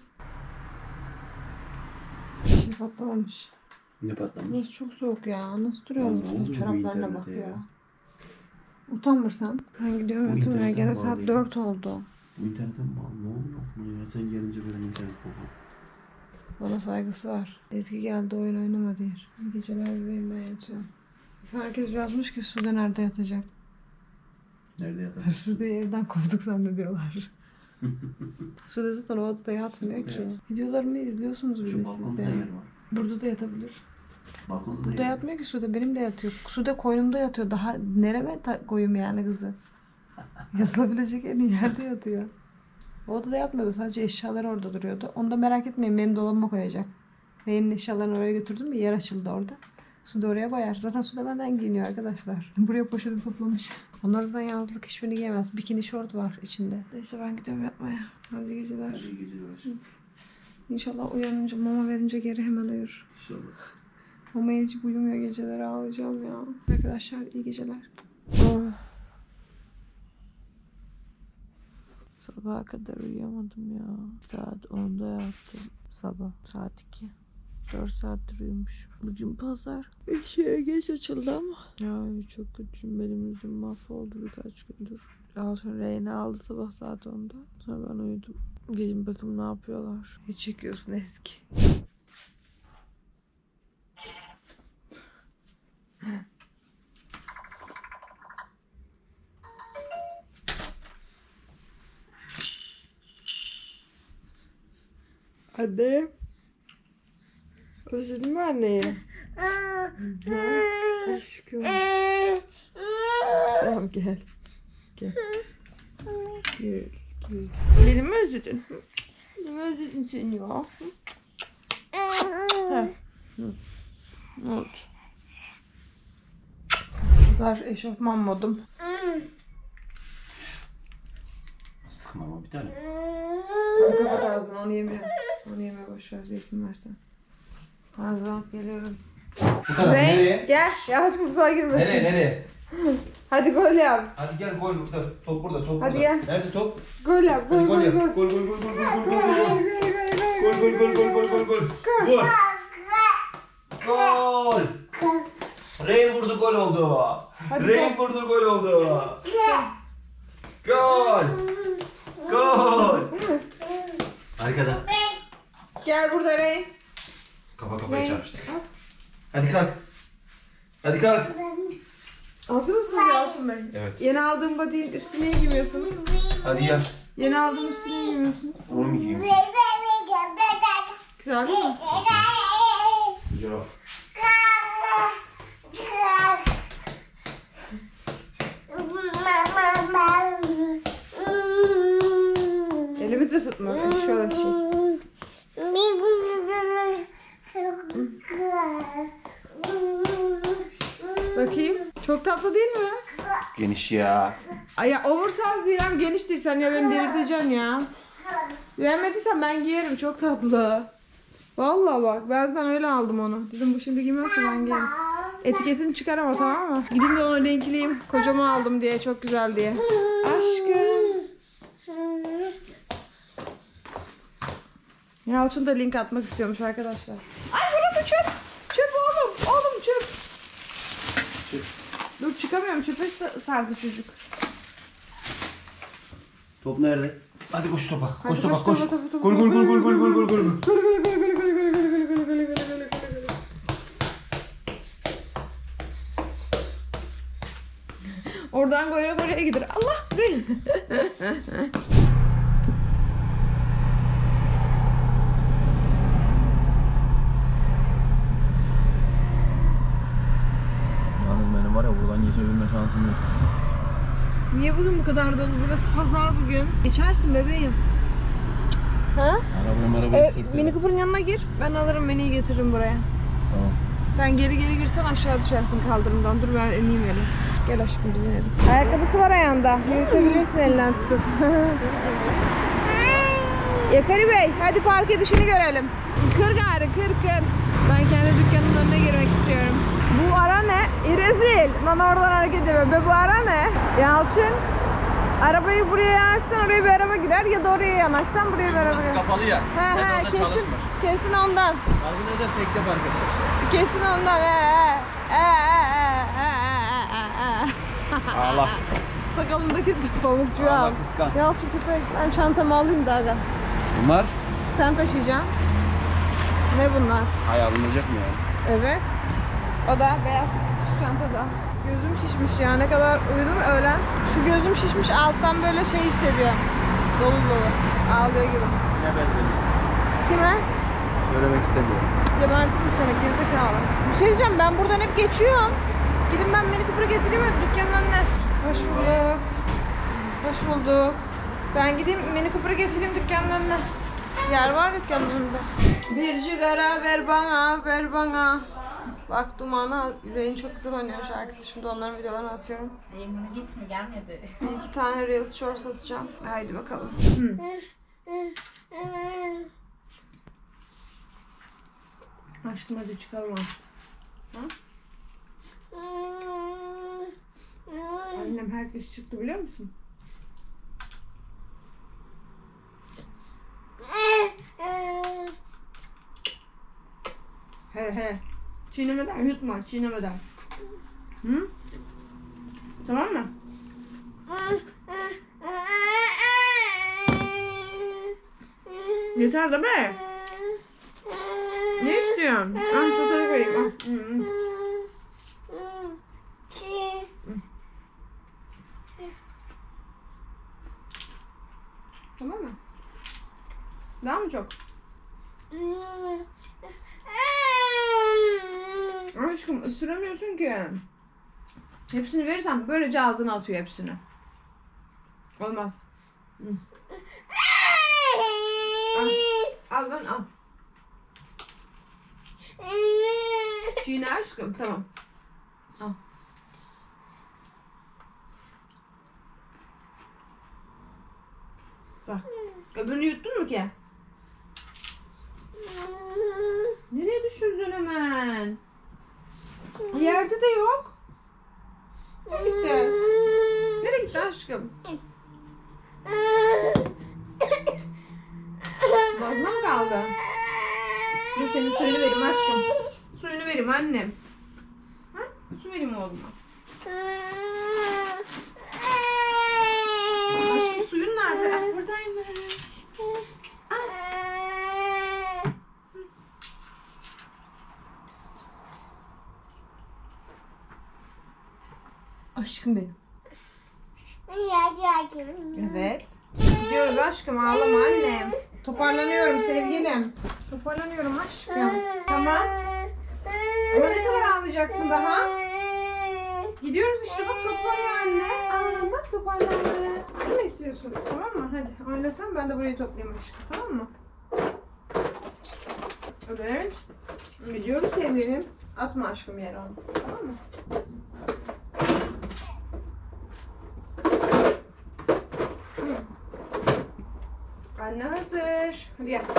Bir şey patlamamış. Ne patlamış? Burası çok soğuk ya. Nasıl duruyorsun Ya ne burada? oluyor bu Çoraplarına bak internete ya. ya? Utanmırsan. Ben gidiyorum Bu yatırmaya. internetten Gene saat bağlıyım. dört oldu. Bu internetten mi aldın? Ne oluyor bunu ya? Sen gelince böyle internet kokuyor. Bana saygısı var. Ezgi geldi oyun oynama diye. İyi geceler bebeğim ben yatıyorum. Herkes yazmış ki Sude nerede yatacak? Nerede yatar? Sude'yi evden kovduk zannediyorlar. Sude zaten o odada yatmıyor ki. Videolarımı izliyorsunuz bile Şu siz balkonda ya. yer var. Burada da yatabilir. Balkonda Burada yer var. yatmıyor ki Sude. Benim de yatıyor. Sude koynumda yatıyor. Daha nereme ta- koyayım yani kızı? Yatılabilecek en iyi yerde yatıyor. O odada yatmıyordu. Sadece eşyaları orada duruyordu. Onu da merak etmeyin. Benim dolabıma koyacak. Benim eşyalarını oraya götürdüm. Bir yer açıldı orada. Sude oraya koyar. Zaten Sude benden giyiniyor arkadaşlar. Buraya poşeti toplamış. Onlar zaten yazlık hiçbirini giyemez. Bikini şort var içinde. Neyse ben gidiyorum yatmaya. Hadi geceler. İyi geceler aşkım. İnşallah uyanınca mama verince geri hemen uyur. İnşallah. Mama hiç uyumuyor geceleri ağlayacağım ya. Arkadaşlar iyi geceler. Sabaha kadar uyuyamadım ya. Saat onda yattım. Sabah saat iki. dört saattir uyumuşum. Bugün pazar. İş yere geç açıldı ama. Ya çok kötüyüm. Benim yüzüm mahvoldu birkaç gündür. Daha sonra Reyna aldı sabah saat onda. Sonra ben uyudum. Gelin bakın ne yapıyorlar. Ne çekiyorsun Ezgi? Anne. Özledin mi anneyi? Aşkım. Tamam gel. Gel. Gel. Gel. Beni mi özledin? Beni mi özledin seni ya? Ha. Ne oldu? Zar eşofman modum. Sıkma ama bir tane. Tamam kapat ağzını, onu yemeye. Onu yemeye boşver, zeytin versen. Ağzını alıp geliyorum. Bu taraf Rey, nereye? gel. Yavaş mutfağa girmesin. Nereye nereye? Hadi gol yap. Hadi gel gol burada. Top burada top Hadi burada. gel. Nerede top? Gol yap. Gol Hadi gol gol yap. gol. Gol gol gol gol gol gol gol Gol gol. gol Gol gol gol gol gol gol gol. Gol. Gol. Rey vurdu gol oldu. Hadi Rey vurdu gol oldu. Gol. Gol. Arkada. Gel burada Rey. Kafa kafaya Rey. çarpıştık. Hadi kalk. Hadi kalk. Hazır mısınız Yalçın Bey? Evet. Yeni aldığım body'nin üstüne giymiyorsunuz. Hadi gel. Yeni aldığım üstüne giymiyorsunuz. Onu mu giyeyim? Güzel değil mi? Yok. Elimi de tutma. Şöyle şey. Bakayım. Çok tatlı değil mi? Geniş ya. Ay ya oversize diyeceğim, geniş değil. Sen ya beni delirteceksin ya. Beğenmediysen ben giyerim. Çok tatlı. Vallahi bak. Ben zaten öyle aldım onu. Dedim bu şimdi giymezse ben giyerim. Etiketini çıkar ama, tamam mı? Gideyim de onu renkleyeyim. Kocama aldım diye. Çok güzel diye. Aşkım. Yalçın da link atmak istiyormuş arkadaşlar. Ay burası çöp. Çöp oğlum. Oğlum çöp. Çöp. Dur çıkamıyorum. Çöpe sa- sardı çocuk. Top nerede? Hadi koş topa. Hadi Koş topa koş koş. topa, topa, topa. Gol gol gol gol gol gol gol gol. Oradan goya goya gider. Allah! Yalnız benim var ya buradan geçebilme şansım yok. Niye bugün bu kadar dolu? Burası pazar bugün. Geçersin bebeğim. Ha? Arabayı E, arabayı Mini Cooper'ın yanına gir. Ben alırım, Mini'yi getiririm buraya. Tamam. Sen geri geri girsen aşağı düşersin kaldırımdan. Dur ben ineyim öyle. Gel aşkım bize inelim. Ayakkabısı var ayağında. Yürütebilirsin elinden tutup. Yakari Bey, hadi park edişini görelim. Kır gari, kır kır. Ben kendi dükkanımın önüne girmek istiyorum. Bu ara ne? İrezil. Bana oradan hareket edemem. Be bu ara ne? Yalçın. Arabayı buraya yanaşsan oraya bir araba girer ya da oraya yanaşsan buraya bir araba girer. Kapalı ya. He he kesin, kesin ondan. Arkadaşlar tekte fark ettim. Kesin ondan. He he. He he he he he. Allah. Sakalındaki pamukçuğu al. Allah kıskan. Yalçın köpek. Ben çantamı alayım da aga. Bunlar Sen taşıyacaksın. Ne bunlar? ay alınacak mı ya? Evet. O da beyaz şu çantada. Gözüm şişmiş ya. Ne kadar uyudum öğlen. Şu gözüm şişmiş, alttan böyle şey hissediyorum. Dolu dolu. Ağlıyor gibi. Ne benzemişsin? Kime? Söylemek istemiyorum. Gebertim mi seni gerizekalı? Bir şey diyeceğim, ben buradan hep geçiyorum. Gidin ben Mini Cooper'ı getireyim mi dükkanın önüne? Hoş bulduk. Hoş bulduk. Ben gideyim Mini Cooper'ı getireyim dükkanın önüne. Yer var dükkanın önünde. Bir sigara ver bana, ver bana. Bak Duman'a, Yüreğin çok güzel oynuyor şarkıda. Şimdi onların videolarını atıyorum. Yemin gitme gelmedi. Bir iki tane Reels Shorts atacağım. Haydi bakalım. Hı. Aşkım hadi çıkalım artık. Ha? Annem herkes çıktı biliyor musun? He he. Çiğnemeden yutma, çiğnemeden. Hı? Tamam mı? Yeter de be. Ne istiyorsun? Al satayı koyayım. Al. Hı hı. Tamam mı? Daha mı çok? aşkım ısıramıyorsun ki. Hepsini verirsem böylece ağzına atıyor hepsini. Olmaz. Hı. Al, al lan al. Çiğne aşkım, tamam. Al. Bak. Öbürünü yuttun mu ki? Nereye düşürdün hemen? Yerde de yok. Nereye gitti? Nereye gitti aşkım? Boğazına mı kaldı? Dur senin suyunu vereyim aşkım. Suyunu vereyim annem. Ha? Su vereyim oğluma. Aşkım suyun nerede? Ah, buradaymış. Aşkım benim. Evet. Gidiyoruz aşkım, ağlama annem. Toparlanıyorum sevgilim. Toparlanıyorum aşkım. Tamam. Ama ne kadar ağlayacaksın daha? Gidiyoruz işte, bak toparlıyor anne. Aa, bak toparlandı. Ne istiyorsun? Tamam mı? Hadi oynasan ben de burayı toplayayım aşkım. Tamam mı? Evet. Gidiyoruz sevgilim. Atma aşkım yere onu. Tamam mı? Anne hazır. Hadi gel.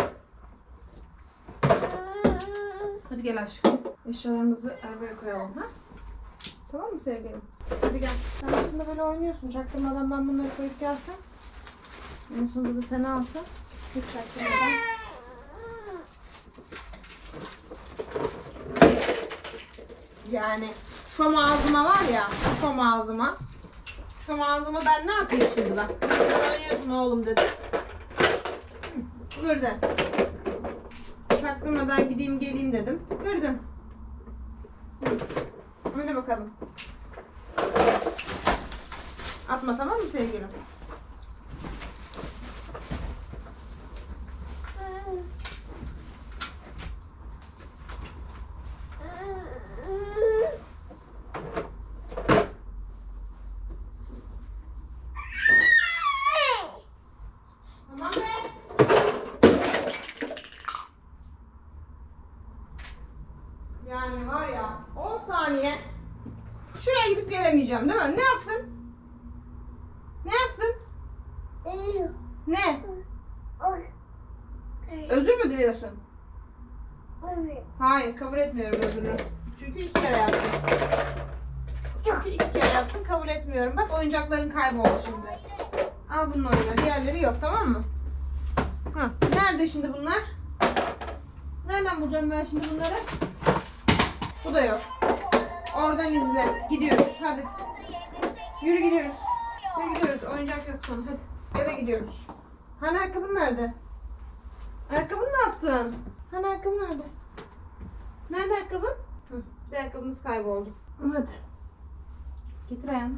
Hadi gel aşkım. Eşyalarımızı arabaya koyalım ha. Tamam mı sevgilim? Hadi gel. Sen aslında böyle oynuyorsun. Çaktırmadan ben bunları koyup gelsem. En sonunda da seni alsam. Hiç çaktırmadan. Yani şu ağzıma var ya. Şu ağzıma. Şu ağzıma ben ne yapayım şimdi bak. Sen oynuyorsun oğlum dedim. Burada. Çaktırmadan gideyim geleyim dedim. Gördün. Öyle bakalım. Atma, tamam mı sevgilim? Tamam be. Yani var ya on saniye şuraya gidip gelemeyeceğim değil mi? Ne yaptın? Ne yaptın? Ne? Özür mü diliyorsun? Hayır, kabul etmiyorum özrünü. Çünkü iki kere yaptın. Çünkü iki kere yaptın, kabul etmiyorum. Bak oyuncakların kayboldu şimdi. Al bunun oyunu. Diğerleri yok, tamam mı? Ha, nerede şimdi bunlar? Nereden bulacağım ben şimdi bunları? Bu da yok. Oradan izle. Gidiyoruz. Hadi. Yürü gidiyoruz. Yürü gidiyoruz. Oyuncak yok sana. Hadi. Eve gidiyoruz. Hani ayakkabın nerede? Ayakkabını ne yaptın? Hani ayakkabın nerede? Nerede ayakkabın? Hı. Bir ayakkabımız kayboldu. Hadi. Getir ayağını.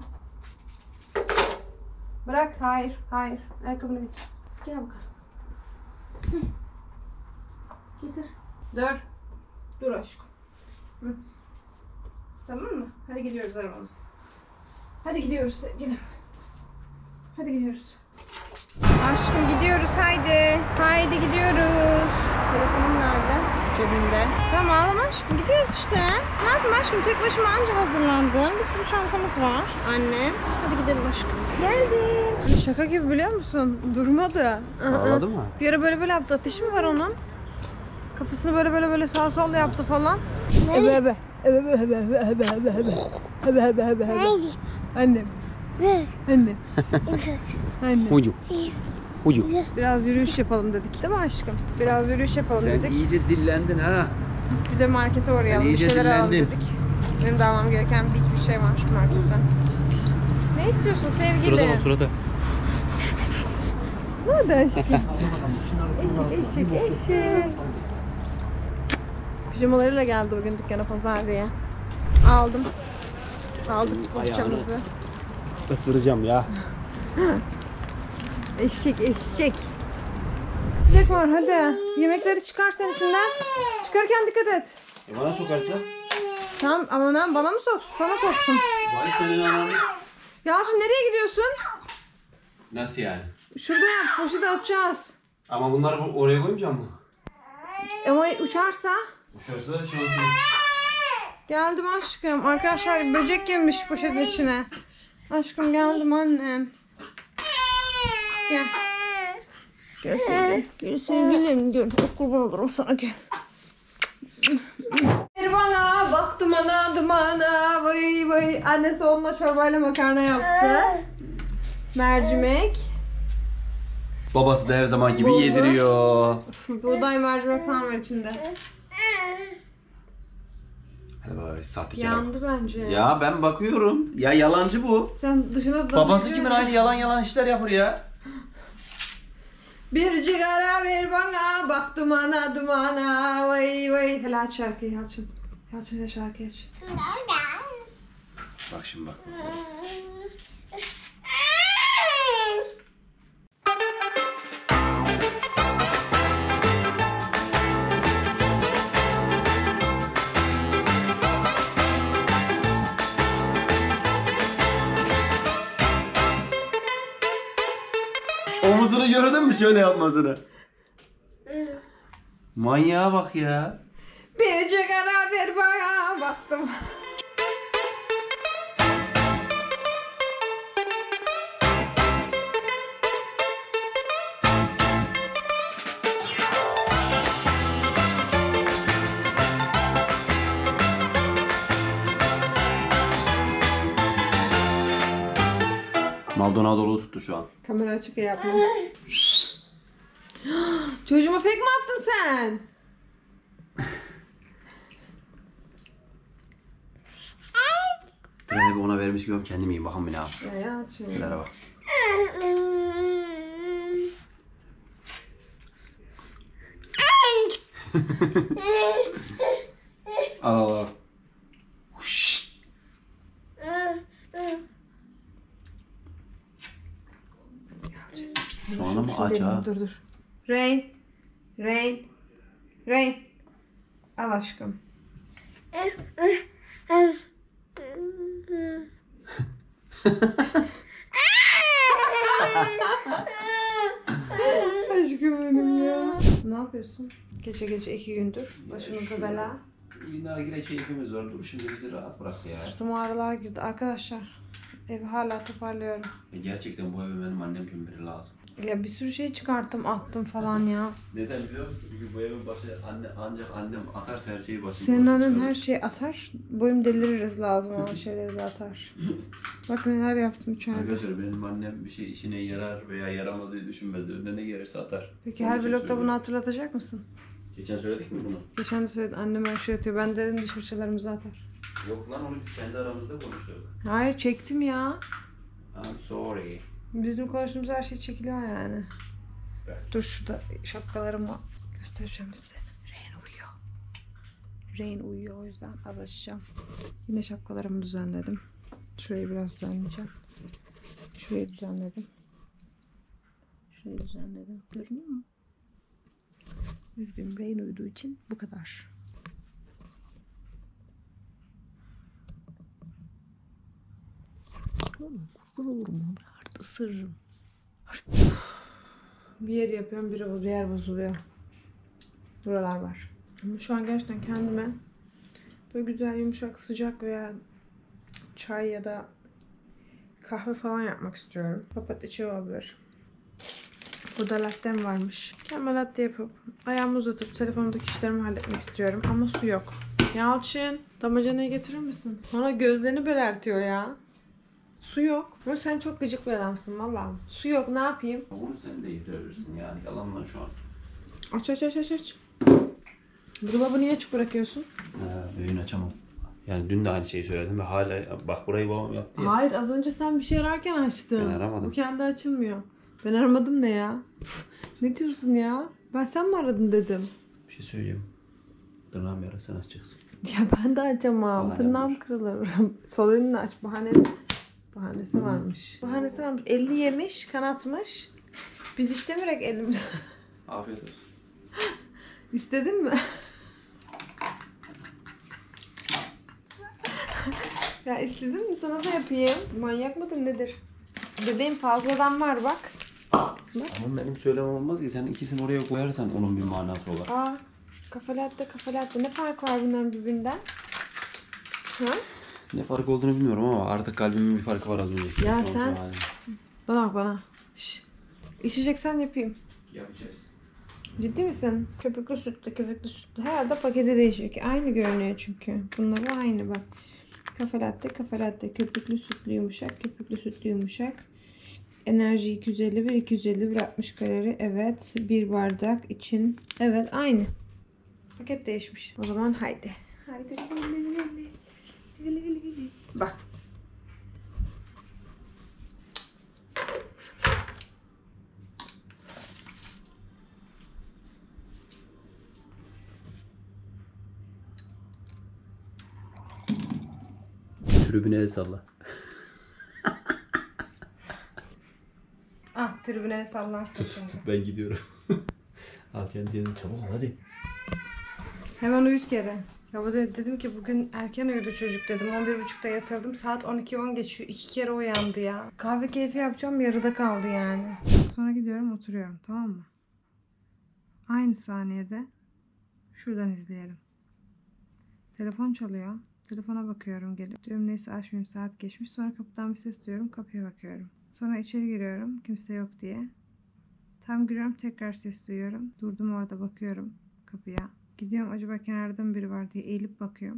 Bırak. Hayır. Hayır. Ayakkabını getir. Gel bakalım. Hı. Getir. Dur. Dur aşkım. Hı. Tamam mı? Hadi gidiyoruz arabamıza. Hadi gidiyoruz sevgilim. Hadi gidiyoruz. Aşkım gidiyoruz haydi. Haydi gidiyoruz. Telefonum nerede? Cebimde. Tamam ağlama aşkım, gidiyoruz işte. Ne yapayım aşkım, tek başıma anca hazırlandım. Bir sürü çantamız var. Anne. Hadi gidelim aşkım. Geldim. Şaka gibi biliyor musun? Durmadı. Ağladı mı? Bir ara böyle böyle yaptı. Ateşi mi var onun? Kafasını böyle böyle böyle sağ sol yaptı falan. Ebe ebe. Ebe ebe ebe ebe ebe ebe ebe. Ebe ebe ebe ebe. Annem. Anne. Anne. Uyu. Uyu. Biraz yürüyüş yapalım dedik değil mi aşkım? Biraz yürüyüş yapalım Sen dedik. iyice dillendin ha. Bir de markete uğrayalım. Sen Bir iyice şeyler alalım dillendin. dedik. Benim de almam gereken bir, bir şey var marketten. Ne istiyorsun sevgili? Surata bak surata. Ne oldu aşkım? Eşek eşek eşek. Pijamalarıyla geldi bugün dükkana pazar diye. Aldım. Aldık poğaçamızı. Isıracağım ya. Eşek eşek. Çek var hadi. Yemekleri çıkar sen içinden. Çıkarken dikkat et. E bana sokarsa? Tamam ama lan bana mı soksun? Sana soksun. Vay senin ananı. Yalçın nereye gidiyorsun? Nasıl yani? Şurada yap. Poşete atacağız. Ama bunları bu- oraya koymayacağım mı? Ama uçarsa? Uçarsa şansın. Geldim aşkım. Arkadaşlar böcek girmiş poşetin içine. Aşkım geldim annem. Gel. Gel sevgilim. Gel sevgilim. Gel. Kurban olurum sana gel. Bir bana bak dumana dumana vay vay. Annesi onunla çorbayla makarna yaptı. Mercimek. Babası da her zaman gibi Bulgur. yediriyor. Buğday mercimek falan var içinde. Vay sahtekar. Yandı bence. Ya ben bakıyorum. Ya yalancı bu. Sen dışına da Babası kimin aynı yalan yalan işler yapar ya. Bir cigara ver bana bak dumana dumana vay vay. Hele aç şarkıyı Yalçın. Yalçın hele şarkıyı aç. Bak şimdi bak. Omuzunu gördün mü şöyle yapmasını? Manyağa bak ya. Bir cigara ver bana bak dumana. Maldonado'lu tuttu şu an. Kamera açık ya yapma. Çocuğuma fake mi attın sen? Treni ona vermiş gibi kendim yiyeyim bakalım bir ne yap. Ya Yalçın. Nelere bak. Al al al. Şu an ama aç ha. Dur dur. Rain. Rain. Rain. Al aşkım. Aşkım benim ya. Ne yapıyorsun? Gece gece iki gündür. Başımıza bela. Bir nargile keyfimiz var. Dur şimdi bizi rahat bırak ya. Sırtıma ağrılar girdi. Arkadaşlar evi hala toparlıyorum. Gerçekten bu eve benim annem gibi biri lazım. Ya bir sürü şey çıkarttım attım falan ya. Neden biliyor musun? Çünkü bu evin başı anne, ancak annem atarsa her şeyi başına. Senin annen her şeyi atar. Boyum deliririz lazım olan şeyleri de atar. Bak neler yaptım içeride. Arkadaşlar benim annem bir şey işine yarar veya yaramaz diye düşünmez. Önüne ne gelirse atar. Peki Onun her için vlogda söylüyorum. bunu hatırlatacak mısın? Geçen söyledik mi bunu? Geçen de söyledin annem her şey atıyor. Ben dedim diş fırçalarımızı atar. Yok lan onu biz kendi aramızda konuştuk. Hayır çektim ya. I'm sorry. Bizim konuştuğumuz her şey çekiliyor yani. Evet. Dur şurada şapkalarımı göstereceğim size. Rain uyuyor. Rain uyuyor o yüzden az açacağım. Yine şapkalarımı düzenledim. Şurayı biraz düzenleyeceğim. Şurayı düzenledim. Şurayı düzenledim. Görünüyor mu? Üzgünüm Rain uyuduğu için bu kadar. Kurban olurum. Artık ısırırım. Bir yer yapıyorum, biri bir yer bozuluyor. Buralar var. Ama şu an gerçekten kendime böyle güzel, yumuşak, sıcak veya çay ya da kahve falan yapmak istiyorum. Papatya çay olabilir. Burada lattem varmış. Kendime latte yapıp ayağımı uzatıp telefonumdaki işlerimi halletmek istiyorum. Ama su yok. Yalçın, damacanayı getirir misin? Bana gözlerini belertiyor ya. Su yok. Ama sen çok gıcık bir adamsın valla. Su yok, ne yapayım? Onu sen de yitirebilirsin yani yalanla şu an. Aç aç aç aç aç. Dolabı niye açık bırakıyorsun? Ee, düğün açamam. Yani dün de aynı şeyi söyledim ve hala bak burayı babam yaptı ya. Hayır, az önce sen bir şey ararken açtın. Ben aramadım. Bu kendi açılmıyor. Ben aramadım ne ya? Ne diyorsun ya? Ben sen mi aradın dedim. Bir şey söyleyeyim. Tırnağım yara sen açacaksın. Ya ben de açamam. Bahane Tırnağım var. kırılır. Sol elini aç. Bahane... Bahanesi varmış. Bahanesi varmış. Elini yemiş, kanatmış. Biz işlemerek elimiz... Afiyet olsun. İstedin mi? Ya istedin mi sana da yapayım? Manyak mıdır nedir? Bebeğim fazladan var bak. Ama benim söylemem olmaz ki. Sen ikisini oraya koyarsan onun bir manası olur. Aa, kafa latte kafa latte. Ne fark var bunların birbirinden? Ha? Ne fark olduğunu bilmiyorum ama artık kalbimin bir farkı var az önce. Ya Son sen- hali. Bana bak bana. Şş. İçeceksen yapayım. Yapacağız. Ciddi misin? Köpüklü sütlü, köpüklü sütlü. Herhalde paketi değişik. Aynı görünüyor çünkü. Bunlar aynı bak. Kafe latte, kafe latte. Köpüklü sütlü yumuşak, köpüklü sütlü yumuşak. Enerji iki yüz elli bir, iki yüz elli bir, altmış kalori. Evet. Bir bardak için. Evet aynı. Paket değişmiş. O zaman haydi. Haydi. Bak. Tribüne el salla. Ah tribüne sallarsın şimdi. Ben gidiyorum. Al kendi yerine çabuk ol hadi. Hemen uyut geri. Ya bu da dedim ki bugün erken uyudu çocuk dedim. on bir buçukta yatırdım. Saat on iki on geçiyor. İki kere uyandı ya. Kahve keyfi yapacağım yarıda kaldı yani. Sonra gidiyorum oturuyorum tamam mı? Aynı saniyede şuradan izleyelim. Telefon çalıyor. Telefona bakıyorum gelip. Diyorum neyse açmayayım saat geçmiş. Sonra kapıdan bir ses duyuyorum. Kapıya bakıyorum. Sonra içeri giriyorum. Kimse yok diye. Tam giriyorum tekrar ses duyuyorum. Durdum orada bakıyorum kapıya. Gidiyorum acaba kenarda mı biri var diye eğilip bakıyorum.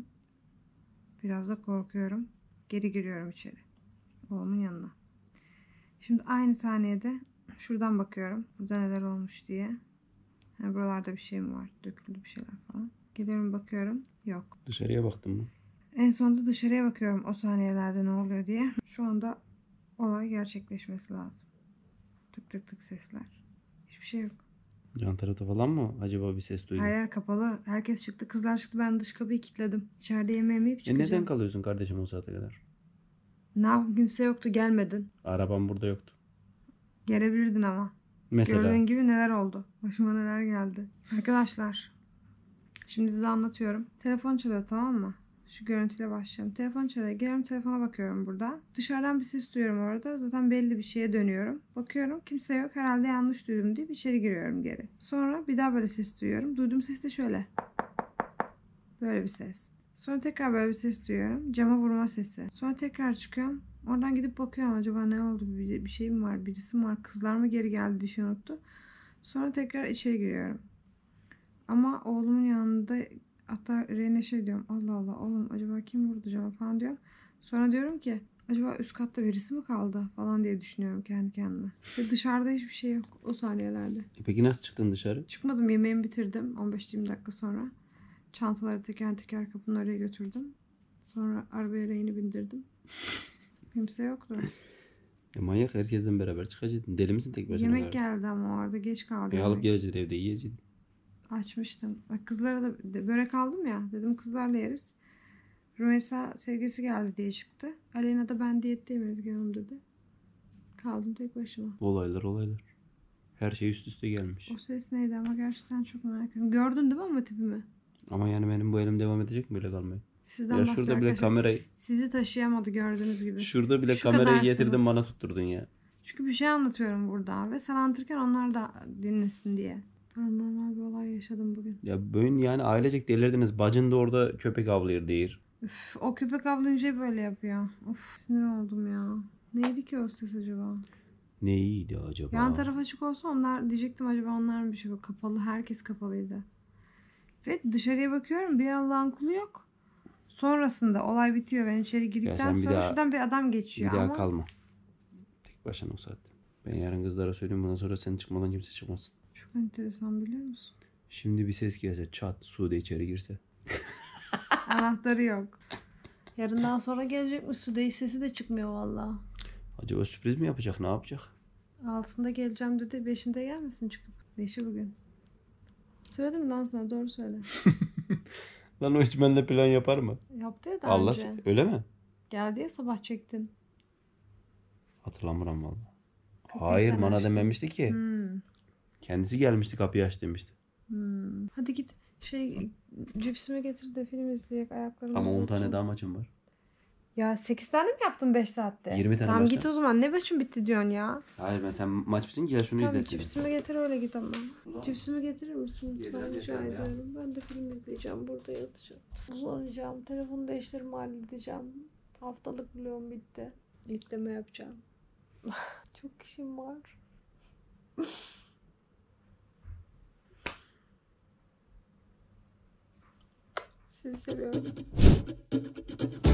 Biraz da korkuyorum. Geri giriyorum içeri. Oğlumun yanına. Şimdi aynı saniyede şuradan bakıyorum. Burada neler olmuş diye. Yani buralarda bir şey mi var? Döküldü bir şeyler falan. Gidiyorum bakıyorum. Yok. Dışarıya baktın mı? En sonunda dışarıya bakıyorum o saniyelerde ne oluyor diye. Şu anda olay gerçekleşmesi lazım. Tık tık tık sesler. Hiçbir şey yok. Yan tarafta falan mı acaba bir ses duydun? Her yer kapalı. Herkes çıktı. Kızlar çıktı. Ben dış kapıyı kilitledim. İçeride yemeğimi yiyip E çıkacağım. neden kalıyorsun kardeşim o saate kadar? Ne yapayım? Kimse yoktu. Gelmedin. Arabam burada yoktu. Gelebilirdin ama. Mesela. Gördüğün gibi neler oldu. Başıma neler geldi. Arkadaşlar. Şimdi size anlatıyorum. Telefon çalıyor tamam mı? Şu görüntüyle başlayalım. Telefon çalıyor. Geliyorum telefona bakıyorum burada. Dışarıdan bir ses duyuyorum orada. Zaten belli bir şeye dönüyorum. Bakıyorum kimse yok. Herhalde yanlış duydum deyip içeri giriyorum geri. Sonra bir daha böyle ses duyuyorum. Duyduğum ses de şöyle. Böyle bir ses. Sonra tekrar böyle bir ses duyuyorum. Cama vurma sesi. Sonra tekrar çıkıyorum. Oradan gidip bakıyorum acaba ne oldu? Bir, bir şey mi var? Birisi mi var? Kızlar mı geri geldi? Bir şey unuttu. Sonra tekrar içeri giriyorum. Ama oğlumun yanında hatta Reyne şey diyorum. Allah Allah oğlum acaba kim vurdu cama falan diyorum. Sonra diyorum ki acaba üst katta birisi mi kaldı falan diye düşünüyorum kendi kendime. Ve dışarıda hiçbir şey yok o saniyelerde. E peki nasıl çıktın dışarı? Çıkmadım yemeğimi bitirdim on beş yirmi dakika sonra. Çantaları teker teker kapının oraya götürdüm. Sonra arabaya Reyne'i bindirdim. Kimse yoktu. E manyak herkesten beraber çıkacaktın. Deli misin tek başına? Yemek kardeşim? geldi ama orada geç kaldı. E alıp yemek. gelecektin evde yiyecektin. Açmıştım. Bak kızlara da de- börek aldım ya. Dedim kızlarla yeriz. Rümeysa sevgilisi geldi diye çıktı. Aleyna da ben diyetteyim Ezgi Hanım dedi. Kaldım tek başıma. Olaylar olaylar. Her şey üst üste gelmiş. O ses neydi ama gerçekten çok merak ediyorum. Gördün değil mi ama tipimi? Ama yani benim bu elim devam edecek mi böyle kalmaya? Sizden Ya bahsediyor şurada bile arkadaşlar. kamerayı Sizi taşıyamadı gördüğünüz gibi. şurada bile Şu kamerayı kadarsınız. getirdin bana tutturdun ya. Çünkü bir şey anlatıyorum burada ve sen anlatırken onlar da dinlesin diye. Paranormal bir olay yaşadım bugün. Ya bugün yani ailecek delirdiniz. Bacın da orada köpek avlıyor değil. Üf, o köpek avlayınca böyle yapıyor. Of sinir oldum ya. Neydi ki o ses acaba? Neydi acaba? Yan taraf açık olsa onlar diyecektim acaba onlar mı bir şey kapalı. Herkes kapalıydı. Ve dışarıya bakıyorum bir Allah'ın kulu yok. Sonrasında olay bitiyor. Ben içeri girdikten sen bir sonra daha- şuradan bir adam Bir geçiyor daha ama kalma. Tek başına o saatte. Ben yarın kızlara söyleyeyim bundan sonra sen çıkmadan kimse çıkmasın. çok enteresan biliyor musun? Şimdi bir ses gelse çat Sude içeri girse. Anahtarı yok. Yarından sonra gelecek mi? Sude'yi sesi de çıkmıyor valla. Acaba sürpriz mi yapacak ne yapacak? Altısında geleceğim dedi. Beşinde gelmesin çıkıp. Beşi bugün. Söyledim mi lan sana? Doğru söyle. Lan o hiç benimle plan yapar mı? Yaptı ya daha Allah önce. öyle mi? Geldi ya sabah çektin. Hatırlamıyorum valla. Kapıyı Hayır sen bana açtın. dememişti ki. Hmm. Kendisi gelmişti kapıyı aç demişti. Hmm. Hadi git şey cipsimi getir de film izleyek ayaklarımı. Ama on uzatacağım. tane daha maçım var. Ya sekiz tane mi yaptın beş saatte? yirmi tane Tamam başla. git o zaman. Ne başım bitti diyorsun ya? Hayır ben sen maç bitsin gel şunu Tamam izlet dedim. cipsimi getir öyle git ama. Ulan. Cipsimi getirir misin? Getir, Ben rica getir ya. ediyorum. Ben de film izleyeceğim. Burada yatacağım. Uzanacağım. Telefonu değiştirme halledeceğim. Haftalık vlogum bitti. Yükleme yapacağım. Çok işim var. Sizi seviyorum.